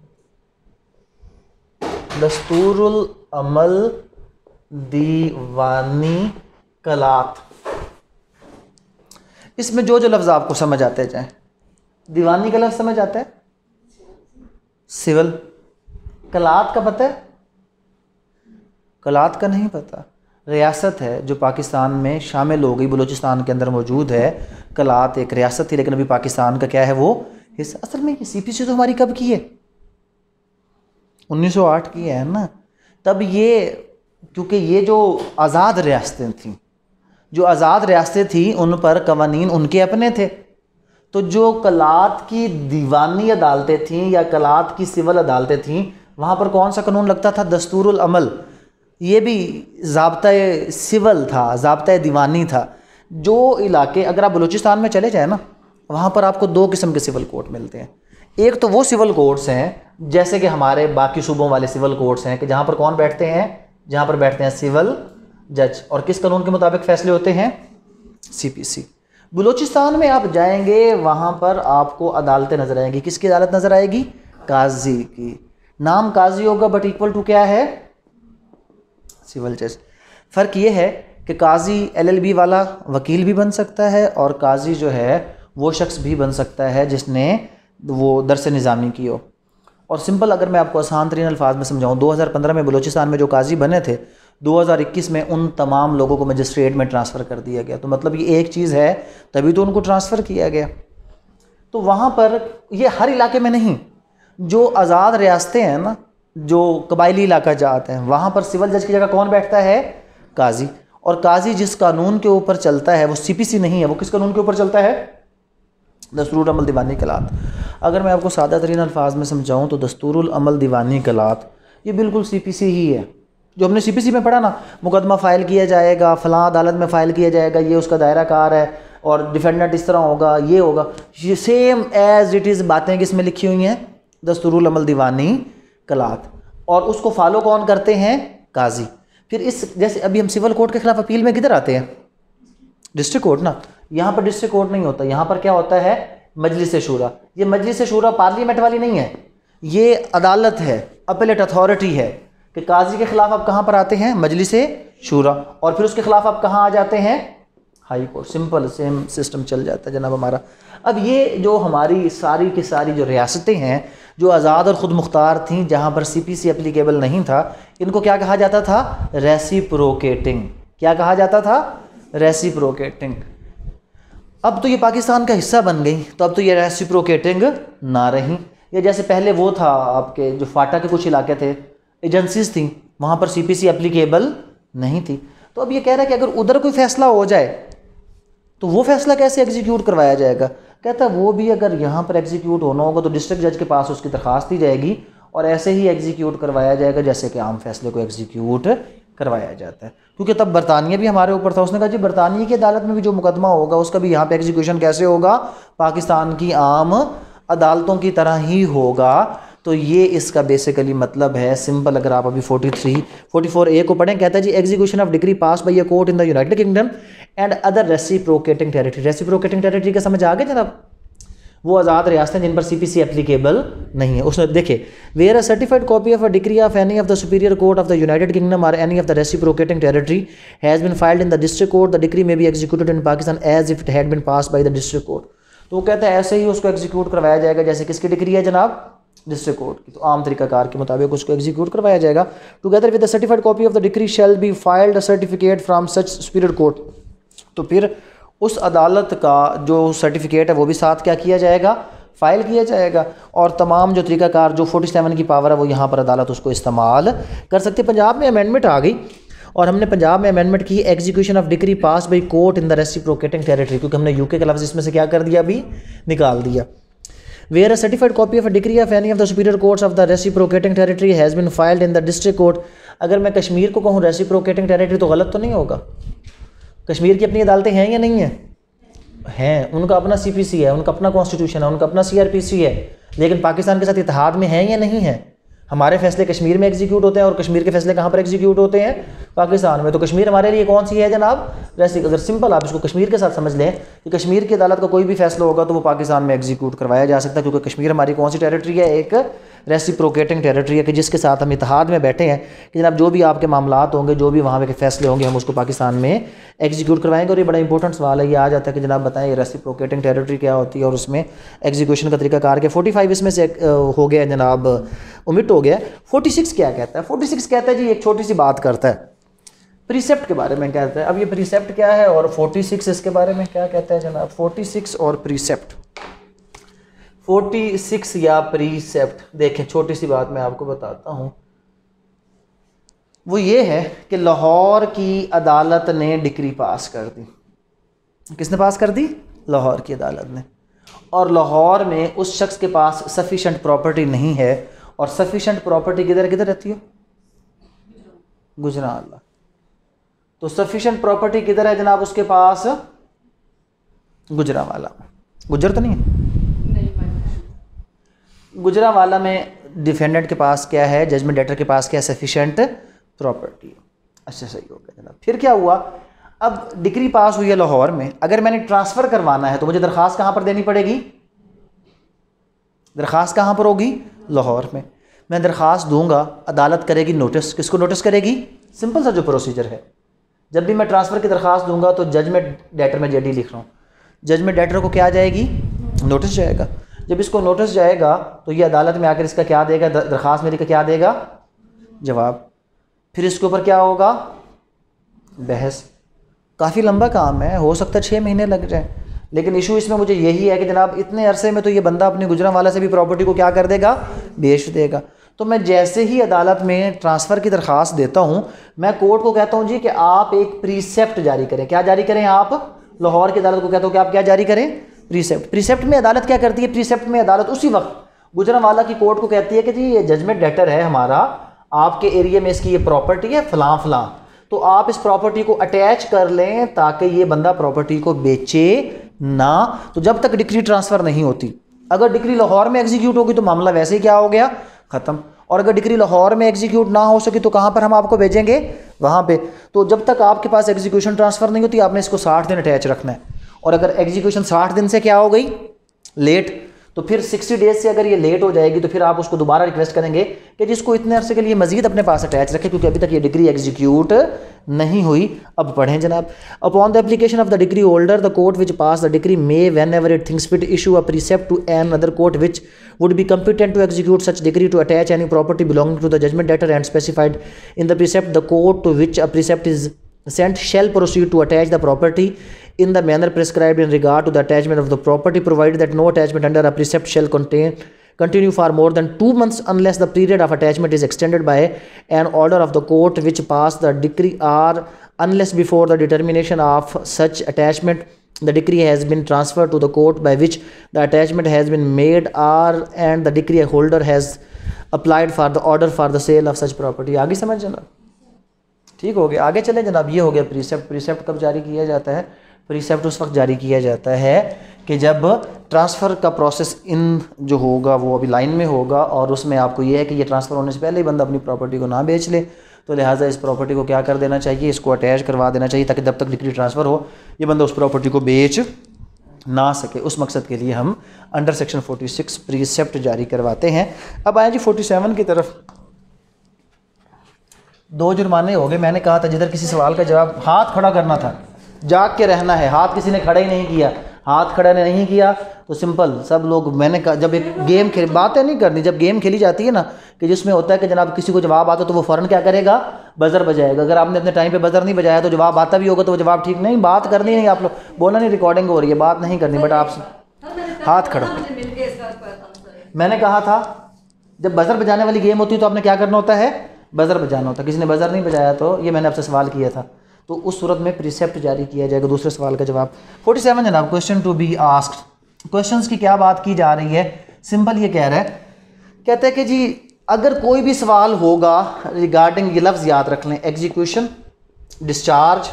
दस्तूरुल अमल दीवानी कलात। इसमें जो जो लफ्ज़ आपको समझ आते जाए, दीवानी का लफ्ज़ समझ आता है, सिविल। कलात का पता है? कलात का नहीं पता। रियासत है जो पाकिस्तान में शामिल हो गई, बलूचिस्तान के अंदर मौजूद है। कलात एक रियासत थी लेकिन अभी पाकिस्तान का क्या है वो हिस्सा। असल में ये सीपीसी तो हमारी कब की है? उन्नीस सौ आठ की है ना। तब ये क्योंकि ये जो आज़ाद रियासतें थीं, जो आज़ाद रियासतें थीं उन पर कवानीन उनके अपने थे। तो जो कलात की दीवानी अदालतें थीं या कलात की सिविल अदालतें थीं, वहाँ पर कौन सा कानून लगता था? दस्तूरुल अमल। ये भी ज़ाब्ता सिविल था, ज़ाब्ता दीवानी था। जो इलाके, अगर आप बलूचिस्तान में चले जाए ना, वहाँ पर आपको दो किस्म के सिविल कोर्ट मिलते हैं। एक तो वो सिविल कोर्ट्स हैं जैसे कि हमारे बाकी सूबों वाले सिविल कोर्ट्स हैं कि जहाँ पर कौन बैठते हैं? जहाँ पर बैठते हैं सिविल जज, और किस कानून के मुताबिक फ़ैसले होते हैं? सीपीसी। बलूचिस्तान में आप जाएंगे, वहाँ पर आपको अदालतें नज़र आएंगी। किसकी अदालत नज़र आएगी? काजी की। नाम काजी होगा बट इक्वल टू क्या है? सिविल जज। फ़र्क ये है कि काजी एलएलबी वाला वकील भी बन सकता है और काजी जो है वो शख्स भी बन सकता है जिसने वो दरस निज़ामी की हो। और सिंपल अगर मैं आपको आसान तरीन अल्फाज में समझाऊँ, दो हज़ार पंद्रह में बलूचिस्तान में जो काजी बने थे, दो हज़ार इक्कीस में उन तमाम लोगों को मजिस्ट्रेट में ट्रांसफ़र कर दिया गया। तो मतलब ये एक चीज़ है, तभी तो उनको ट्रांसफ़र किया गया। तो वहाँ पर ये हर इलाके में नहीं, जो आज़ाद रियासतें हैं ना, जो कबायली इलाका जाते हैं, वहाँ पर सिविल जज की जगह कौन बैठता है? काजी। और काजी जिस कानून के ऊपर चलता है वो सीपीसी नहीं है, वो किस कानून के ऊपर चलता है? दस्तूरुल अमल दीवानी कलात। अगर मैं आपको सादा तरीन अल्फाज में समझाऊँ तो दस्तूरुल अमल दीवानी कलात ये बिल्कुल सीपीसी ही है। जो हमने सीपीसी में पढ़ा ना, मुकदमा फ़ाइल किया जाएगा, फ़लाँ अदालत में फ़ाइल किया जाएगा, ये उसका दायरा कार है और डिफेंडेंट इस तरह होगा, ये होगा, ये सेम एज़ इट इज़ बातें किस में लिखी हुई हैं? दस्तूरुल अमल दीवानी कलात। और उसको फॉलो कौन करते हैं? काजी। फिर इस जैसे अभी हम सिविल कोर्ट के खिलाफ अपील में किधर आते हैं? डिस्ट्रिक्ट कोर्ट ना। यहाँ पर डिस्ट्रिक्ट कोर्ट नहीं होता, यहाँ पर क्या होता है? मजलिस शूरा। ये मजलिस शूरा पार्लियामेंट वाली नहीं है, ये अदालत है, अपीलेट अथॉरिटी है कि काजी के खिलाफ आप कहाँ पर आते हैं? मजलिस शूरा। और फिर उसके खिलाफ आप कहाँ आ जाते हैं? High court. Simple same system चल जाता है जनाब हमारा। अब ये जो हमारी सारी की सारी जो रियासतें हैं जो आज़ाद और ख़ुद मुख्तार थीं, जहाँ पर सीपीसी एप्लीकेबल नहीं था, इनको क्या कहा जाता था? रेसिप्रोकेटिंग। क्या कहा जाता था? रेसिप्रोकेटिंग। अब तो ये पाकिस्तान का हिस्सा बन गई, तो अब तो ये रेसिप्रोकेटिंग ना रही। ये जैसे पहले वो था आपके जो फाटा के कुछ इलाके थे, एजेंसीज थी, वहाँ पर सीपीसी एप्लीकेबल नहीं थी। तो अब ये कह रहा है कि अगर उधर कोई फ़ैसला हो जाए तो वो फ़ैसला कैसे एग्जीक्यूट करवाया जाएगा? कहता है वो भी अगर यहाँ पर एग्जीक्यूट होना होगा तो डिस्ट्रिक्ट जज के पास उसकी दरख्वास्त दी जाएगी और ऐसे ही एग्जीक्यूट करवाया जाएगा जैसे कि आम फैसले को एग्जीक्यूट करवाया जाता है। क्योंकि तब बरतानिया भी हमारे ऊपर था। उसने कहा जी बरतानिया की अदालत में भी जो मुकदमा होगा उसका भी यहाँ पे एग्जीक्यूशन कैसे होगा? पाकिस्तान की आम अदालतों की तरह ही होगा। तो ये इसका बेसिकली मतलब है सिंपल। अगर आप अभी forty three forty four A को पढ़ें, कहता है जी execution of degree pass by a court in the United Kingdom and other reciprocating territory. Reciprocating territory का समझ आ गया जनाब? वो आज़ाद रियासतें जिन पर सीपीसी एप्लीकेबल नहीं है। उसने देखे where a certified copy of a degree of any of the superior court of the United Kingdom or any of the reciprocating territory has been filed in the district court, the degree may be executed in Pakistan as if it had been pass by the district court. तो वो कहता है ऐसे ही उसको execute करवाया जाएगा जैसे किसकी डिग्री है जनाब? डिस्ट्रिक्ट कोर्ट की। तो आम तरीकाकार के मुताबिक उसको एग्जीक्यूट करवाया जाएगा। Together with the certified copy of the degree shall be filed a certificate from such superior court. तो फिर उस अदालत का जो सर्टिफिकेट है वो भी साथ क्या किया जाएगा? फ़ाइल किया जाएगा और तमाम जो तरीक़ाकार जो सैंतालीस की पावर है वो यहाँ पर अदालत उसको इस्तेमाल कर सकती है। पंजाब में अमेंडमेंट आ गई और हमने पंजाब में अमेंडमेंट की execution of decree pass by court in the reciprocating territory, क्योंकि हमने यूके का लफ्ज़ इसमें से क्या कर दिया, अभी निकाल दिया। Where a certified copy of a decree of any of the superior courts of the reciprocating territory has been filed in the district court. अगर मैं कश्मीर को कहूँ रेसिप्रोकेटिंग टेरिटरी तो गलत तो नहीं होगा? कश्मीर की अपनी अदालतें हैं या नहीं हैं? हैं, उनका अपना सी पी सी है, उनका अपना कॉन्स्टिट्यूशन है, उनका अपना सी आर पी सी है, लेकिन पाकिस्तान के साथ इत्तेहाद में हैं या नहीं है? हमारे फैसले कश्मीर में एग्जीक्यूट होते हैं और कश्मीर के फैसले कहाँ पर एग्जीक्यूट होते हैं? पाकिस्तान में। तो कश्मीर हमारे लिए कौन सी है जनाब? वैसे अगर सिंपल आप इसको कश्मीर के साथ समझ लें कि कश्मीर की अदालत का कोई भी फैसला होगा तो वो पाकिस्तान में एग्जीक्यूट करवाया जा सकता है, क्योंकि कश्मीर हमारी कौन सी टेरिटरी है? एक रेसिप्रोकेटिंग टेरिटरी है कि जिसके साथ हम इत्तेहाद में बैठे हैं कि जनाब जो भी आपके मामलात होंगे, जो भी वहाँ के फैसले होंगे, हम उसको पाकिस्तान में एग्जीक्यूट करवाएंगे। और ये बड़ा इंपॉर्टेंट सवाल है, ये आ जाता है कि जनाब बताएं ये रेसिप्रोकेटिंग टेरिटरी क्या होती है और उसमें एग्जीक्यूशन का तरीकाकार के फोर्टी फाइव इसमें से हो गया जनाब, ओमिट हो गया। फोर्टी सिक्स क्या कहता है? फोर्टी सिक्स कहता है जी एक छोटी सी बात करता है, प्रीसेप्ट के बारे में कहता है। अब ये प्रीसेप्ट क्या है और फोर्टी सिक्स इसके बारे में क्या कहता है जनाब? फोर्टी सिक्स और प्रीसेप्ट, फोर्टी सिक्स या प्रीसेप्ट, देखें छोटी सी बात मैं आपको बताता हूँ। वो ये है कि लाहौर की अदालत ने डिक्री पास कर दी। किसने पास कर दी? लाहौर की अदालत ने। और लाहौर में उस शख्स के पास सफिशेंट प्रॉपर्टी नहीं है, और सफिशेंट प्रॉपर्टी किधर किधर रहती है? गुजरांवाला। तो सफिशेंट प्रॉपर्टी किधर है जनाब उसके पास? गुजरांवाला। गुजर तो नहीं है? गुजरांवाला में डिफेंडेंट के पास क्या है? जजमेंट डेटर के पास क्या है? Sufficient property. अच्छा सही हो गया जनाब। फिर क्या हुआ? अब डिक्री पास हुई है लाहौर में, अगर मैंने ट्रांसफ़र करवाना है तो मुझे दरख्वास्त कहाँ पर देनी पड़ेगी? दरख्वास्त कहाँ पर होगी? लाहौर में। मैं दरख्वास्त दूंगा, अदालत करेगी नोटिस। किसको नोटिस करेगी? सिंपल सा जो प्रोसीजर है, जब भी मैं ट्रांसफ़र की दरख्वास्त दूंगा तो जजमेंट डेटर में जेडी लिख रहा हूँ, जजमेंट डेटर को क्या जाएगी? नोटिस जाएगा। जब इसको नोटिस जाएगा तो ये अदालत में आकर इसका क्या देगा? दरख्वास्त मेरी का क्या देगा? जवाब। फिर इसके ऊपर क्या होगा? बहस। काफ़ी लंबा काम है, हो सकता है छः महीने लग जाए, लेकिन इशू इसमें मुझे यही है कि जनाब इतने अरसे में तो ये बंदा अपने गुजरांवाला से भी प्रॉपर्टी को क्या कर देगा? बेच देगा। तो मैं जैसे ही अदालत में ट्रांसफ़र की दरख्वास्त देता हूँ, मैं कोर्ट को कहता हूँ जी कि आप एक प्रीसेप्ट जारी करें। क्या जारी करें? आप लाहौर की अदालत को कहता हूँ कि आप क्या जारी करें? प्रीसेप्ट। प्रीसेप्ट में अदालत क्या करती है? प्रीसेप्ट में अदालत उसी वक्त गुजरांवाला की कोर्ट को कहती है कि जी ये जजमेंट डेटर है हमारा, आपके एरिया में इसकी ये प्रॉपर्टी है फलां फलां, तो आप इस प्रॉपर्टी को अटैच कर लें ताकि ये बंदा प्रॉपर्टी को बेचे ना। तो जब तक डिक्री ट्रांसफ़र नहीं होती, अगर डिक्री लाहौर में एग्जीक्यूट होगी तो मामला वैसे ही क्या हो गया? ख़त्म। और अगर डिक्री लाहौर में एग्जीक्यूट ना हो सकी तो कहाँ पर हम आपको भेजेंगे? वहाँ पे। तो जब तक आपके पास एग्जीक्यूशन ट्रांसफ़र नहीं होती, आपने इसको साठ दिन अटैच रखना है। और अगर एग्जीक्यूशन साठ दिन से क्या हो गई? लेट, तो फिर सिक्सटी डेज से अगर ये लेट हो जाएगी तो फिर आप उसको दोबारा रिक्वेस्ट करेंगे कि जिसको इतने अरसे के लिए मजीद अपने पास अटैच रखे, क्योंकि अभी तक ये डिग्री एग्जीक्यूट नहीं हुई। अब पढ़ें जनाब। Upon the application of the degree holder the court which pass the degree may whenever it thinks fit issue a precept to another court which would be competent to execute such decree to attach any property belonging to the judgment debtor and specified in the precept. The court to which a precept is sent shall proceed to attach the property in the manner prescribed in regard to the attachment of the property, provided that no attachment under a precept shall contain continue for more than two months unless the period of attachment is extended by an order of the court which passed the decree, or unless before the determination of such attachment the decree has been transferred to the court by which the attachment has been made, or and the decree holder has applied for the order for the sale of such property। आगे समझ जनाब, ठीक हो गया। आगे चले जनाब। ये हो गया प्रीसेप्ट। प्रीसेप्ट कब जारी किया जाता है? प्रीसेप्ट उस वक्त जारी किया जाता है कि जब ट्रांसफ़र का प्रोसेस इन जो होगा वो अभी लाइन में होगा, और उसमें आपको ये है कि ये ट्रांसफ़र होने से पहले ही बंदा अपनी प्रॉपर्टी को ना बेच ले, तो लिहाजा इस प्रॉपर्टी को क्या कर देना चाहिए? इसको अटैच करवा देना चाहिए, ताकि जब तक डिक्री ट्रांसफ़र हो ये बंदा उस प्रॉपर्टी को बेच ना सके। उस मकसद के लिए हम under section forty six precept जारी करवाते हैं। अब आए जी फोर्टी सेवन की तरफ। दो जुर्माने हो गए। मैंने कहा था जिधर किसी सवाल का जवाब हाथ खड़ा करना था, जाग के रहना है। हाथ किसी ने खड़ा ही नहीं किया, हाथ खड़ा नहीं किया तो सिंपल सब लोग, मैंने कहा जब एक गेम खेल, बातें नहीं करनी, जब गेम खेली जाती है ना कि जिसमें होता है कि जनाब किसी को जवाब आता तो वो फ़ौरन क्या करेगा? बज़र बजाएगा। अगर आपने अपने टाइम पे बज़र नहीं बजाया तो जवाब आता भी होगा तो वो जवाब ठीक नहीं, बात करनी नहीं। आप लोग बोला नहीं, रिकॉर्डिंग हो रही है, बात नहीं करनी, बट आप हाथ खड़ा मैंने कहा था जब बजर बजाने वाली गेम होती है तो आपने क्या करना होता है, बजर बजाना होता है। किसी ने बजर नहीं बजाया तो ये मैंने आपसे सवाल किया था, तो उस सूरत में प्रिसेप्ट जारी किया जाएगा। दूसरे सवाल का जवाब फोर्टी सेवन जनाब, question to be asked. Questions की क्या बात की जा रही है, सिंपल ये कह रहा है, कहते हैं कि जी अगर कोई भी सवाल होगा रिगार्डिंग, ये लफ्ज़ याद रख लें, एग्जीक्यूशन, डिस्चार्ज,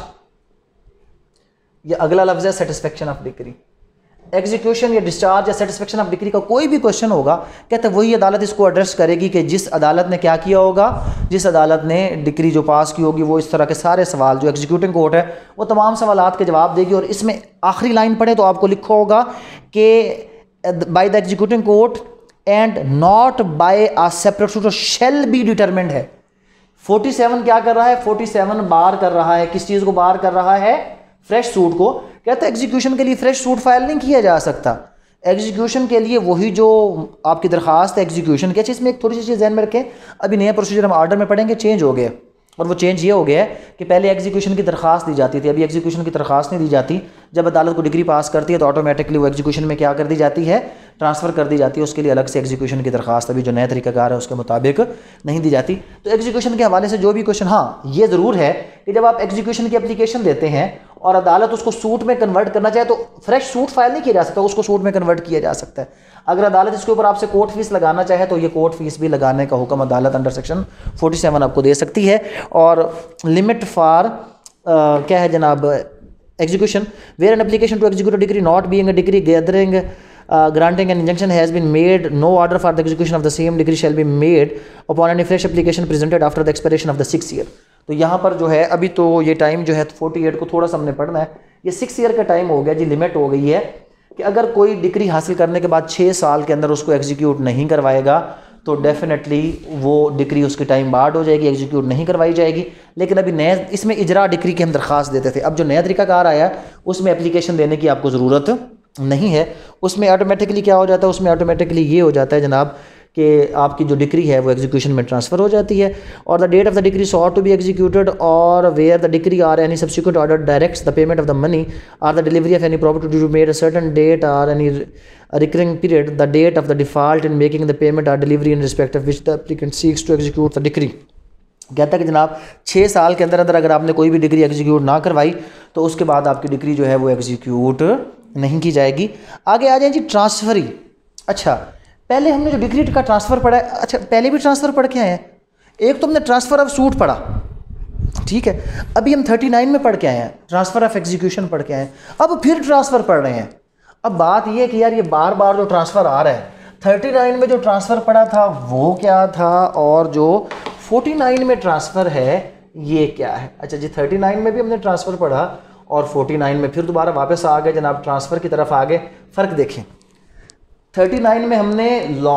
या अगला लफ्ज़ है सेटिस्फेक्शन ऑफ डिक्री। एग्जीक्यूशन या डिस्चार्ज या सेटिस्फेक्शन ऑफ डिक्री का कोई भी क्वेश्चन होगा, कहते हैं वही अदालत इसको एड्रेस करेगी कि जिस अदालत ने क्या किया होगा, जिस अदालत ने डिक्री जो पास की होगी वो इस तरह के सारे सवाल जो एग्जीक्यूटिंग कोर्ट है वो तमाम सवालात के जवाब देगी। और इसमें आखिरी लाइन पढ़े तो आपको लिखा होगा कि by the executing court and not by a separate suit shall be determined है। फोर्टी सेवन क्या कर रहा है, फोर्टी सेवन बार कर रहा है, किस चीज़ को बार कर रहा है, फ्रेश सूट को। कहते हैं एग्जीक्यूशन के लिए फ्रेश सूट फाइल नहीं किया जा सकता। एग्जीक्यूशन के लिए वही जो आपकी दरखास्त है एग्जीक्यूशन की। अच्छा, इसमें एक थोड़ी सी चीज़ ध्यान में रखें, अभी नया प्रोसीजर हम ऑर्डर में पढ़ेंगे, चेंज हो गया, और वो चेंज ये हो गया है कि पहले एग्जीक्यूशन की दरखास्त दी जाती थी, अभी एग्जीक्यूशन की दरखास्त नहीं दी जाती। जब अदालत को डिग्री पास करती है तो ऑटोमेटिकली वो एग्जीक्यूशन में क्या कर दी जाती है, ट्रांसफ़र कर दी जाती है। उसके लिए अलग से एग्जीक्यूशन की दरखास्त अभी जो नया तरीकाकार है उसके मुताबिक नहीं दी जाती। तो एग्जीक्यूशन के हवाले से जो भी क्वेश्चन, हाँ ये ज़रूर है कि जब आप एग्जीक्यूशन की एप्लीकेशन देते हैं और अदालत उसको सूट में कन्वर्ट करना चाहे तो फ्रेश सूट फाइल नहीं किया जा सकता, उसको सूट में कन्वर्ट किया जा सकता है। अगर अदालत इसके ऊपर आपसे कोर्ट फीस लगाना चाहे तो ये कोर्ट फीस भी लगाने का हुक्म अदालत अंडर सेक्शन फोर्टी सेवन आपको दे सकती है। और लिमिट फॉर क्या है जनाब, execution where an application to execute degree not being a degree gathering Uh, granting an injunction has been made, no order for the execution of the same degree shall be made upon any fresh application presented after the expiration of the six year। तो यहाँ पर जो है अभी तो ये time जो है अड़तालीस को थोड़ा सा हमने पढ़ना है, ये सिक्स ईयर का टाइम हो गया जी, लिमिट हो गई है कि अगर कोई डिग्री हासिल करने के बाद छः साल के अंदर उसको एग्जीक्यूट नहीं करवाएगा तो डेफिनेटली वो डिग्री उसकी टाइम बार्ड हो जाएगी, एग्जीक्यूट नहीं करवाई जाएगी। लेकिन अभी नया इसमें इजरा डिग्री की हम दरख्वास्त देते थे, अब जो नया तरीकाकार आया उसमें एप्लीकेशन देने की आपको ज़रूरत नहीं है। उसमें ऑटोमेटिकली क्या हो जाता है, उसमें ऑटोमेटिकली ये हो जाता है जनाब कि आपकी जो डिग्री है वो एग्जीक्यूशन में ट्रांसफ़र हो जाती है। और the date of the degree sought to be executed or where the degree or any subsequent order directs the payment of the money or the delivery of any property to made a certain date or any recurring period the date of the default in making the payment or delivery in respect of which the applicant seeks to execute the degree. कहता है कि जनाब छः साल के अंदर अंदर अगर आपने कोई भी डिग्री एग्जीक्यूट ना करवाई तो उसके बाद आपकी डिग्री जो है वो एग्जीक्यूट नहीं की जाएगी। आगे आ जाए जी ट्रांसफरी। अच्छा, पहले हमने जो डिग्री का ट्रांसफ़र पढ़ा है, अच्छा पहले भी ट्रांसफ़र पढ़ के आए हैं, एक तो हमने ट्रांसफ़र ऑफ सूट पढ़ा, ठीक है, अभी हम थर्टी नाइन में पढ़ के आए हैं, ट्रांसफ़र ऑफ एग्जीक्यूशन पढ़ के आए हैं, अब फिर ट्रांसफ़र पढ़ रहे हैं। अब बात यह है कि यार ये बार बार जो ट्रांसफ़र आ रहा है, थर्टी नाइन में जो ट्रांसफ़र पढ़ा था वो क्या था और जो फोर्टी नाइन में ट्रांसफ़र है ये क्या है। अच्छा जी, थर्टी नाइन में भी हमने ट्रांसफ़र पढ़ा और फोर्टी नाइन में फिर दोबारा वापस आ गए जनाब ट्रांसफ़र की तरफ आ गए। फ़र्क देखें, थर्टी नाइन में हमने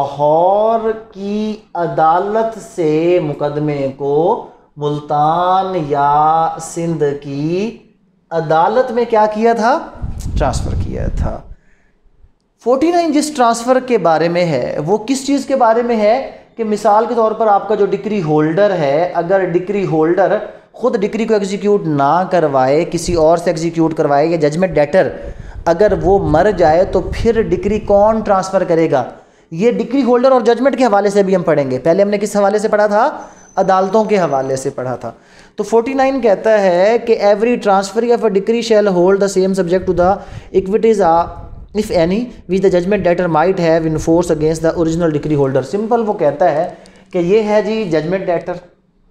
लाहौर की अदालत से मुकदमे को मुल्तान या सिंध की अदालत में क्या किया था, ट्रांसफ़र किया था। फोर्टी नाइन जिस ट्रांसफ़र के बारे में है वो किस चीज़ के बारे में है कि मिसाल के तौर पर आपका जो डिग्री होल्डर है, अगर डिग्री होल्डर खुद डिग्री को एग्जीक्यूट ना करवाए, किसी और से एग्जीक्यूट करवाए, या जजमेंट डेटर अगर वो मर जाए तो फिर डिग्री कौन ट्रांसफ़र करेगा, ये डिग्री होल्डर और जजमेंट के हवाले से भी हम पढ़ेंगे। पहले हमने किस हवाले से पढ़ा था, अदालतों के हवाले से पढ़ा था। तो फोर्टी नाइन कहता है कि every transferee of a degree shall hold the same subject to the equities if any which the judgment debtor might have in force against the original degree holder. Simple वो कहता है कि ये है जी जजमेंट डेटर।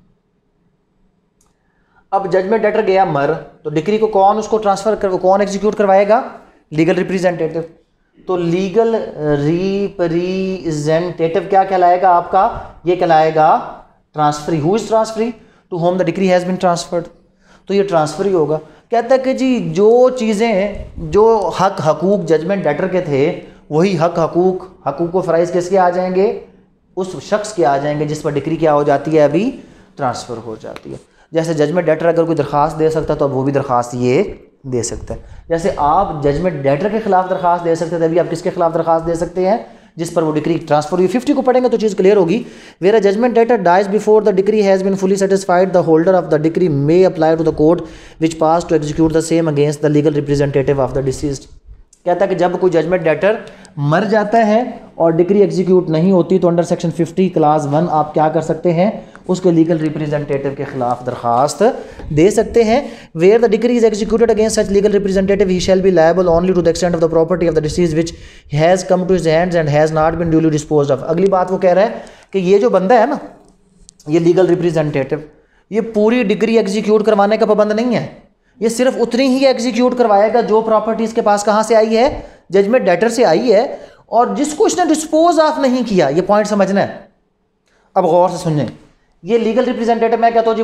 अब judgment debtor गया मर तो डिग्री को कौन उसको ट्रांसफ़र कर, कौन एग्जीक्यूट करवाएगा, लीगल रिप्रेजेंटेटिव। तो लीगल रिप्रेजेंटेटिव क्या कहलाएगा आपका, ये कहलाएगा transferee. Who is transferee, to whom the degree has been transferred. तो ये ट्रांसफरी होगा। कहता है कि जी जो चीज़ें जो हक हकूक जजमेंट डेटर के थे वही हक हकूक हकूक व फ़राइज़ किसके आ जाएंगे, उस शख्स के आ जाएंगे जिस पर डिग्री क्या हो जाती है, अभी ट्रांसफ़र हो जाती है। जैसे जजमेंट डेटर अगर कोई दरख्वास्त दे सकता है तो अब वो भी दरख्वास्त ये दे सकता है। जैसे आप जजमेंट डेटर के खिलाफ दरख्वास्त दे सकते थे, अभी आप किसके खिलाफ दरख्वास्त दे सकते हैं, जिस पर वो डिग्री ट्रांसफर हुई। फिफ्टी को पढ़ेंगे तो चीज़ क्लियर होगी। Where a judgment debtor dies before the degree has been fully satisfied the holder of the degree may apply to the court which passed to execute the same against the legal representative of the deceased. कहता है कि जब कोई judgement debtor मर जाता है और decree execute नहीं होती तो under section fifty clause one आप क्या कर सकते हैं, उसके लीगल रिप्रेजेंटेटिव के खिलाफ दरखास्त दे सकते हैं। Where the decree is executed against such legal representative he shall be liable only to the extent of the property of the deceased which has come to his hands and has not been duly disposed of. अगली बात वो कह रहा है कि ये जो बंदा है ना, ये लीगल रिप्रेजेंटेटिव, ये पूरी डिग्री एग्जीक्यूट करवाने का पाबंद नहीं है, ये सिर्फ उतनी ही एग्जीक्यूट करवाएगा जो प्रॉपर्टी इसके पास कहाँ से आई है, जजमेंट डेटर से आई है, और जिसको इसने डिस्पोज ऑफ नहीं किया। ये पॉइंट समझना है, अब गौर से सुनिए। ये लीगल रिप्रेजेंटेटिव मैं कहता हूँ जी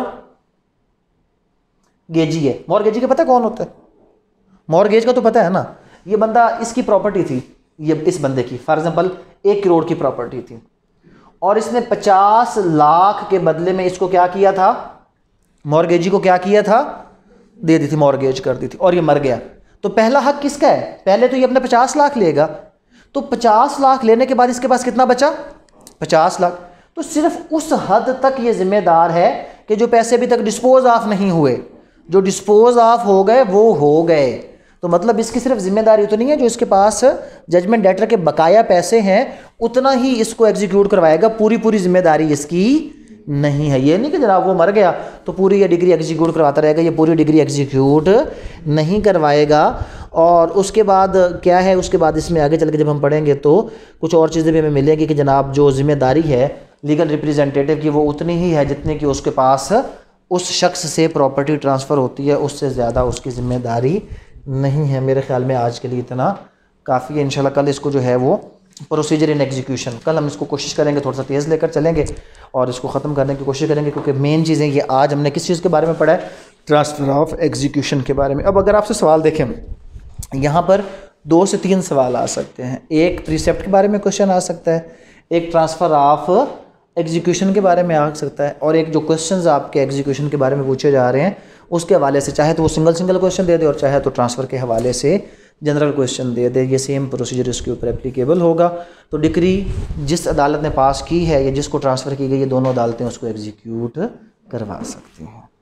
मॉर्गेजी है। मॉर्गेजी का पता कौन होता है? मॉर्गेज का तो पता है ना। ये बंदा, इसकी प्रॉपर्टी थी, ये इस बंदे की फॉर एग्जांपल एक करोड़ की प्रॉपर्टी थी और इसने पचास लाख के बदले में इसको क्या किया था, मॉर्गेजी को क्या किया था, दे दी थी, मॉर्गेज कर दी थी, और ये मर गया। तो पहला हक किसका है? पहले तो ये अपने पचास लाख लेगा, तो पचास लाख लेने के बाद इसके पास कितना बचा? पचास लाख। तो सिर्फ उस हद तक ये जिम्मेदार है कि जो पैसे अभी तक डिस्पोज ऑफ नहीं हुए, जो डिस्पोज ऑफ हो गए वो हो गए। तो मतलब इसकी सिर्फ जिम्मेदारी तो नहीं है, जो इसके पास जजमेंट डेटर के बकाया पैसे हैं उतना ही इसको एग्जीक्यूट करवाएगा, पूरी पूरी जिम्मेदारी इसकी नहीं है। ये नहीं कि जनाब वो मर गया तो पूरी ये डिग्री एग्जीक्यूट करवाता रहेगा, ये पूरी डिग्री एग्जीक्यूट नहीं करवाएगा। और उसके बाद क्या है, उसके बाद इसमें आगे चल के जब हम पढ़ेंगे तो कुछ और चीज़ें भी हमें मिलेंगी कि जनाब जो जिम्मेदारी है लीगल रिप्रेजेंटेटिव की वो उतनी ही है जितने की उसके पास उस शख्स से प्रॉपर्टी ट्रांसफ़र होती है, उससे ज़्यादा उसकी ज़िम्मेदारी नहीं है। मेरे ख्याल में आज के लिए इतना काफ़ी है। इंशाल्लाह कल इसको जो है वो प्रोसीजर इन एग्जीक्यूशन, कल हम इसको कोशिश करेंगे थोड़ा सा तेज़ लेकर चलेंगे और इसको ख़त्म करने की कोशिश करेंगे, क्योंकि मेन चीज़ें ये आज हमने किस चीज़ के बारे में पढ़ा है, ट्रांसफ़र ऑफ एग्जीक्यूशन के बारे में। अब अगर आपसे सवाल देखें, यहाँ पर दो से तीन सवाल आ सकते हैं। एक प्रीसेप्ट के बारे में क्वेश्चन आ सकता है, एक ट्रांसफ़र ऑफ एग्जीक्यूशन के बारे में आ सकता है, और एक जो क्वेश्चंस आपके एग्जीक्यूशन के बारे में पूछे जा रहे हैं उसके हवाले से, चाहे तो वो सिंगल सिंगल क्वेश्चन दे दे और चाहे तो ट्रांसफ़र के हवाले से जनरल क्वेश्चन दे दे, ये सेम प्रोसीजर इसके ऊपर एप्लीकेबल होगा। तो डिक्री जिस अदालत ने पास की है या जिसको ट्रांसफ़र की गई है, दोनों अदालतें उसको एग्जीक्यूट करवा सकती हैं।